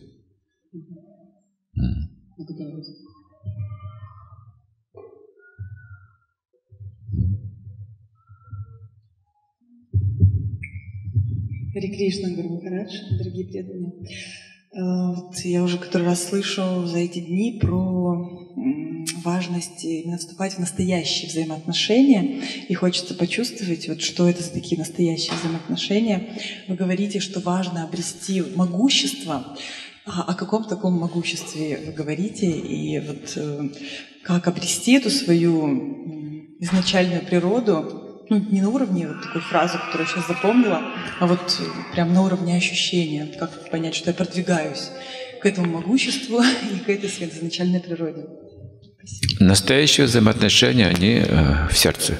K: Харе Кришна, Гуру Махарадж, дорогие преданные. Вот я уже который раз слышу за эти дни про важность именно вступать в настоящие взаимоотношения, и хочется почувствовать, вот что это за такие настоящие взаимоотношения. Вы говорите, что важно обрести могущество. О каком таком могуществе вы говорите? И вот как обрести эту свою изначальную природу? Ну, не на уровне вот такой фразы, которую я сейчас запомнила, а вот прям на уровне ощущения. Как понять, что я продвигаюсь к этому могуществу и к этой своей изначальной природе. Спасибо.
B: Настоящие взаимоотношения, они в сердце.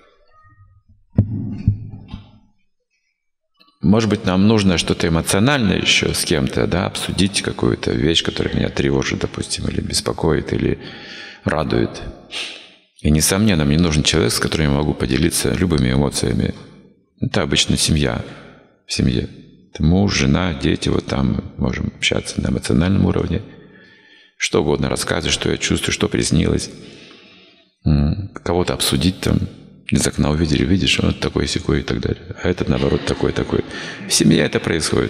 B: Может быть, нам нужно что-то эмоциональное еще с кем-то, да, обсудить какую-то вещь, которая меня тревожит, допустим, или беспокоит, или радует. И, несомненно, мне нужен человек, с которым я могу поделиться любыми эмоциями. Это обычно семья. В семье. Это муж, жена, дети. Вот там мы можем общаться на эмоциональном уровне. Что угодно рассказывать, что я чувствую, что приснилось. Кого-то обсудить там. Из окна увидели, видишь, он такой-сякой и так далее. А этот, наоборот, такой-такой. В семье это происходит.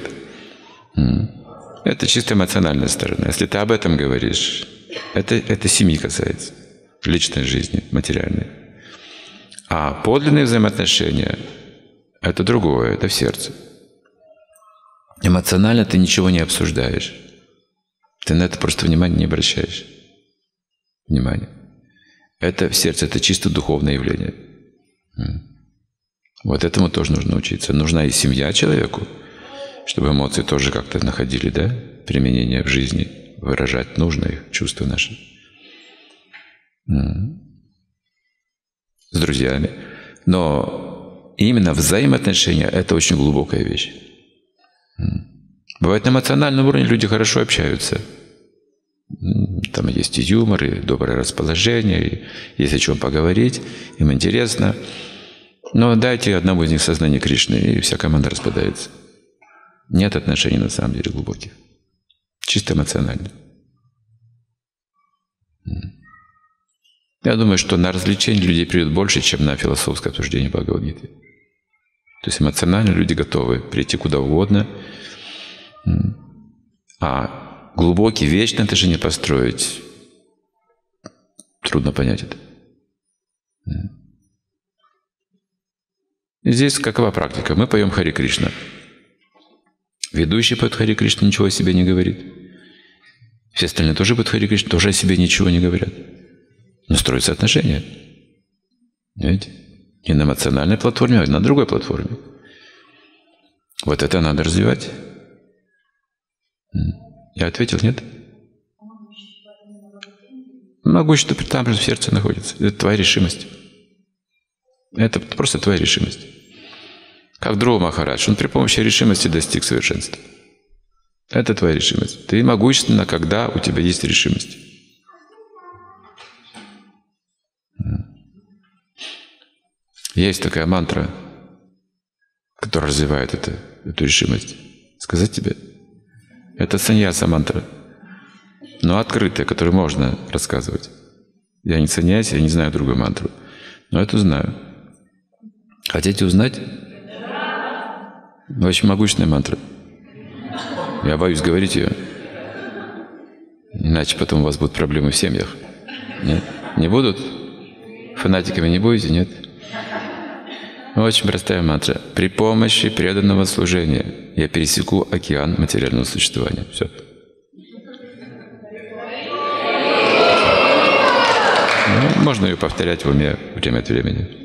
B: Это чисто эмоциональная сторона. Если ты об этом говоришь, это семьи касается. Личной жизни, материальной. А подлинные взаимоотношения — это другое, это в сердце. Эмоционально ты ничего не обсуждаешь. Ты на это просто внимания не обращаешь. Внимание. Это в сердце, это чисто духовное явление. Вот этому тоже нужно учиться. Нужна и семья человеку, чтобы эмоции тоже как-то находили, да, применение в жизни, выражать нужно их, чувства наши. С друзьями. Но именно взаимоотношения — это очень глубокая вещь. Бывает, на эмоциональном уровне люди хорошо общаются. Там есть и юмор, и доброе расположение, и есть о чем поговорить, им интересно. Но дайте одному из них сознание Кришны, и вся команда распадается. Нет отношений на самом деле глубоких. Чисто эмоционально. Я думаю, что на развлечение людей придет больше, чем на философское обсуждение Бхагавад-гиты. То есть эмоционально люди готовы прийти куда угодно. А глубокий, вечное отношение построить трудно понять это. И здесь какова практика? Мы поем Хари Кришна. Ведущий поет Хари Кришна, ничего о себе не говорит. Все остальные тоже поют Хари Кришна, тоже о себе ничего не говорят. Но строятся отношения. Понимаете? Не на эмоциональной платформе, а на другой платформе. Вот это надо развивать. Я ответил, нет? Могущество там же в сердце находится. Это твоя решимость. Это просто твоя решимость. Как Друва Махарадж, он при помощи решимости достиг совершенства. Это твоя решимость. Ты могущественна, когда у тебя есть решимость. Есть такая мантра, которая развивает эту решимость. Сказать тебе? Это саньяса мантра, но открытая, которую можно рассказывать. Я не саньяси, я не знаю другую мантру, но эту знаю. Хотите узнать? Очень могущественная мантра. Я боюсь говорить ее. Иначе потом у вас будут проблемы в семьях. Нет? Не будут? Фанатиками не будете? Нет? Очень простая мантра. При помощи преданного служения я пересеку океан материального существования. Все. Можно ее повторять в уме время от времени.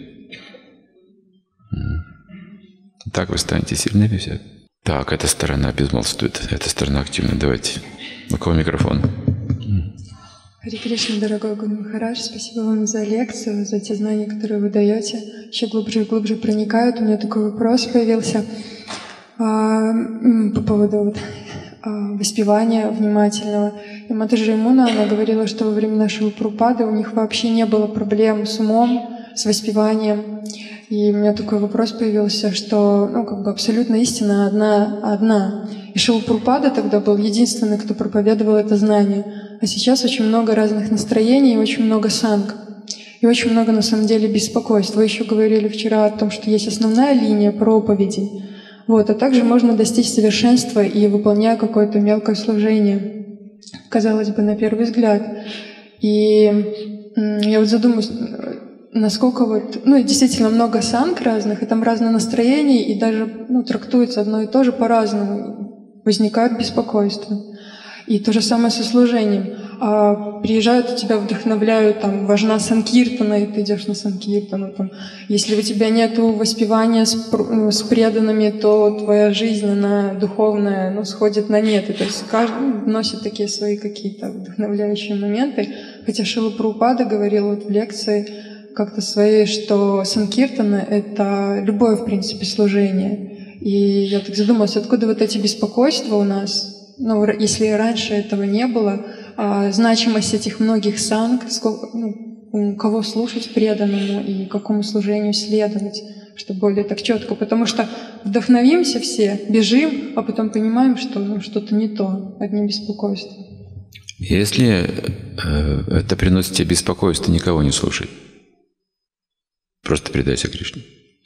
B: Так вы станете сильными все. Так, эта сторона безмолвствует, эта сторона активна. Давайте. На кого микрофон?
L: Хари Кришна, дорогой Гуру Махарадж, спасибо вам за лекцию, за те знания, которые вы даете. Еще глубже и глубже проникают. У меня такой вопрос появился по поводу воспевания внимательного. И Матаджи Муна, она говорила, что во время нашего Прабхупады у них вообще не было проблем с умом, с воспеванием. И у меня такой вопрос появился, что абсолютно истина одна. И Шрила Прабхупада тогда был единственный, кто проповедовал это знание. А сейчас очень много разных настроений, очень много санг. И очень много, на самом деле, беспокойств. Вы еще говорили вчера о том, что есть основная линия проповедей. А также можно достичь совершенства и выполняя какое-то мелкое служение. Казалось бы, на первый взгляд. И я задумалась, насколько действительно много санг разных, и там разные настроения, и даже трактуется одно и то же по-разному. Возникают беспокойства. И то же самое со служением. Приезжают, тебя вдохновляют, важна санкиртана, и ты идешь на санкиртану. Если у тебя нет воспевания с преданными, то твоя жизнь, она духовная, сходит на нет. И, то есть каждый вносит такие свои какие-то вдохновляющие моменты. Хотя Шрила Прабхупада говорил в лекции как-то своей, что санкиртана — это любое, в принципе, служение. И я так задумалась, откуда эти беспокойства у нас? Если раньше этого не было, значимость этих многих санг, кого слушать преданному и какому служению следовать, что более так четко. Потому что вдохновимся все, бежим, а потом понимаем, что что-то не то, одни беспокойства.
B: Если это приносит тебе беспокойство, никого не слушай. Просто предайся Кришне.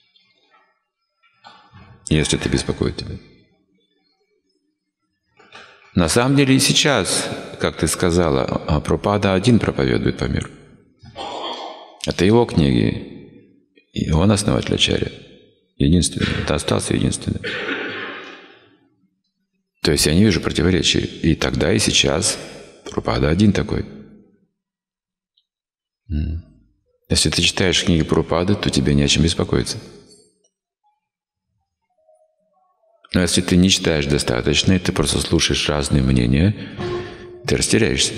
B: Если это беспокоит тебя. На самом деле и сейчас, как ты сказала, Прабхупада один проповедует по миру. Это его книги. И он основатель Ачарья. Единственный. Это остался единственным. То есть я не вижу противоречий. И тогда, и сейчас Прабхупада один такой. Если ты читаешь книги Прабхупады, то тебе не о чем беспокоиться. Но если ты не читаешь достаточно, и ты просто слушаешь разные мнения, ты растеряешься.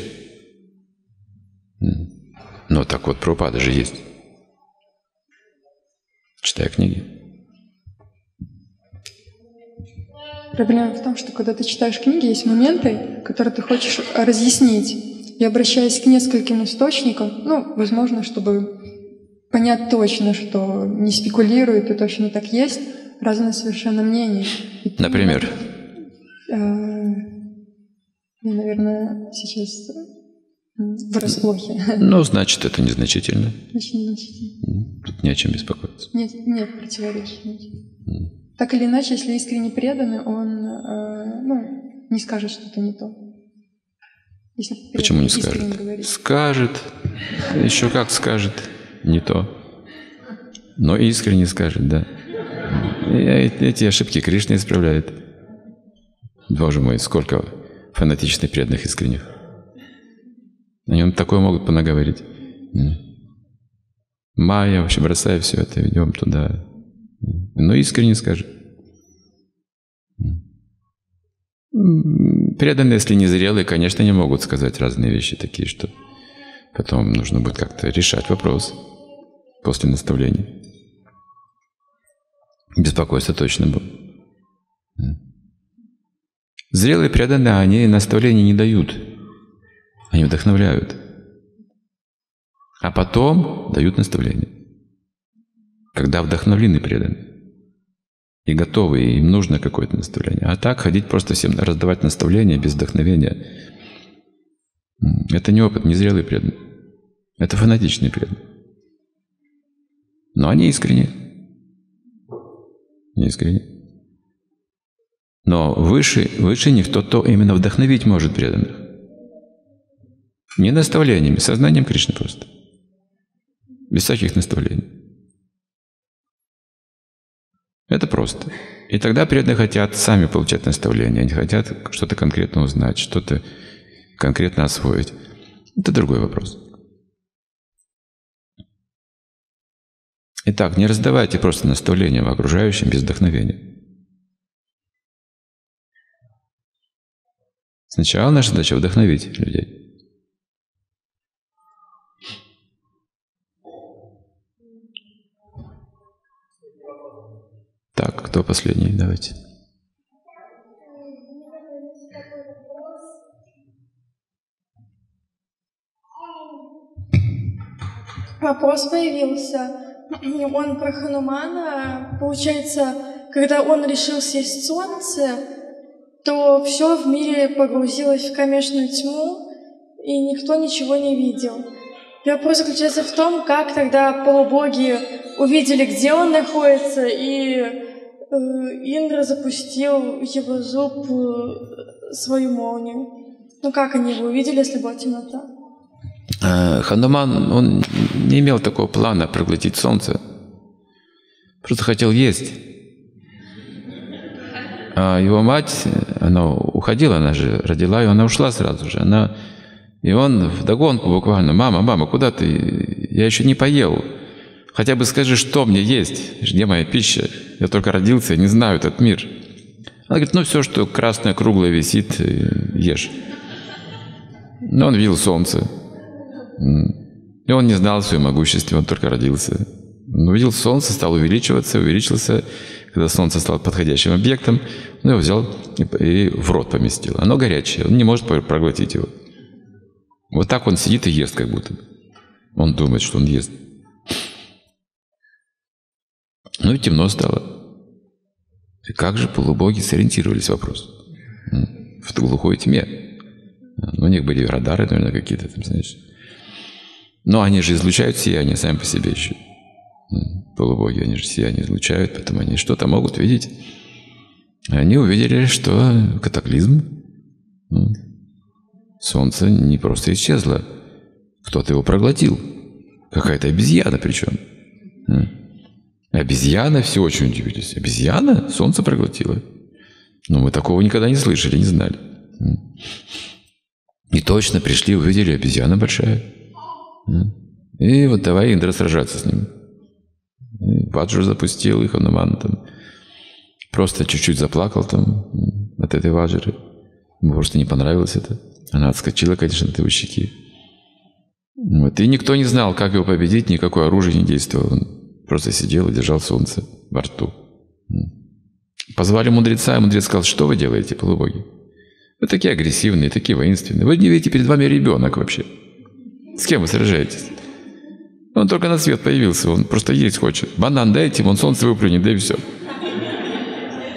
B: Но так вот Прабхупада же есть. Читай книги.
L: Проблема в том, что когда ты читаешь книги, есть моменты, которые ты хочешь разъяснить. И обращаясь к нескольким источникам, возможно, чтобы понять точно, что не спекулируют и точно так есть, разные совершенно мнения.
B: Например?
L: Я, наверное, сейчас врасплохе.
B: Ну, значит, это незначительно.
L: Очень незначительно.
B: Тут не о чем беспокоиться.
L: Нет противоречий. Так или иначе, если искренне преданный, он не скажет что-то не то.
B: Почему не скажет? Скажет. Еще как скажет. Не то. Но искренне скажет, да. И эти ошибки Кришна исправляет. Боже мой, сколько фанатичных преданных искренних. Они вам такое могут понаговорить. Майя, вообще бросай все это, идем туда. Но искренне скажет. Преданные, если не зрелые, конечно, не могут сказать разные вещи такие, что потом нужно будет как-то решать вопрос после наставления. Беспокойство точно будет. Зрелые преданные, они наставления не дают. Они вдохновляют. А потом дают наставления. Когда вдохновлены преданные. И готовы, и им нужно какое-то наставление. А так ходить просто всем раздавать наставления без вдохновения — это не опыт, не зрелый преданный. Это фанатичный преданный. Но они искренне. Искренне. Но выше никто, кто именно вдохновить может преданных. Не наставлениями, сознанием Кришны просто. Без всяких наставлений. Это просто. И тогда преданные хотят сами получать наставления. Они хотят что-то конкретно узнать, что-то конкретно освоить. Это другой вопрос. Итак, не раздавайте просто наставления окружающим без вдохновения. Сначала наша задача — вдохновить людей. Так, кто последний? Давайте.
M: Вопрос появился. Он про Ханумана. Получается, когда он решил съесть солнце, то все в мире погрузилось в кромешную тьму, и никто ничего не видел. И вопрос заключается в том, как тогда полубоги увидели, где он находится, и Индра запустил его зуб свою молнию. Ну как они его увидели, если была темнота?
B: Хануман, он не имел такого плана проглотить солнце. Просто хотел есть. А его мать, она уходила, она же родила, и она ушла сразу же. И он вдогонку буквально: «Мама, куда ты? Я еще не поел. Хотя бы скажи, что мне есть, где моя пища? Я только родился, я не знаю этот мир». Она говорит: «Ну все, что красное, круглое висит, ешь». Но он видел солнце. И он не знал о своем могуществе, он только родился. Он увидел солнце, стал увеличился. Когда солнце стало подходящим объектом, он его взял и в рот поместил. Оно горячее, он не может проглотить его. Вот так он сидит и ест как будто бы. Он думает, что он ест. Ну и темно стало. И как же полубоги сориентировались в вопрос? В глухой тьме. У них были радары, наверное, какие-то там, знаешь. Но они же излучают сияние сами по себе еще. Полубоги, они же сияние излучают, поэтому они что-то могут видеть. Они увидели, что катаклизм. Солнце не просто исчезло. Кто-то его проглотил. Какая-то обезьяна причем. Обезьяна, все очень удивились. Обезьяна? Солнце проглотила? Но мы такого никогда не слышали, не знали. И точно пришли, увидели, обезьяна большая. И вот давай Индра сражаться с ним. Ваджру запустил, и Хануман там просто чуть-чуть заплакал там от этой Ваджры. Ему просто не понравилось это. Она отскочила, конечно, от его щеки. Вот. И никто не знал, как его победить, никакое оружие не действовало. Он просто сидел и держал солнце во рту. Позвали мудреца, и мудрец сказал: «Что вы делаете, полубоги? Вы такие агрессивные, такие воинственные. Вы не видите, перед вами ребенок вообще. С кем вы сражаетесь? Он только на свет появился, он просто есть хочет. Банан дайте ему, он солнце выплюнет, да и все».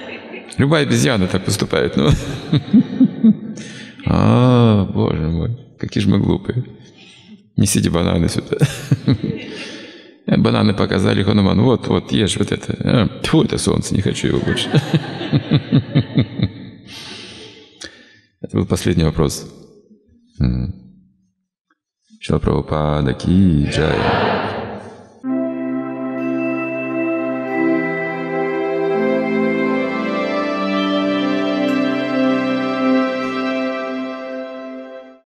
B: Любая обезьяна так поступает. Ну. Боже мой. Какие же мы глупые. Несите бананы сюда. Бананы показали Хануману. Вот, ешь вот это. Тьфу, это солнце, не хочу его больше. Это был последний вопрос. Шила Прабхупада ки джай.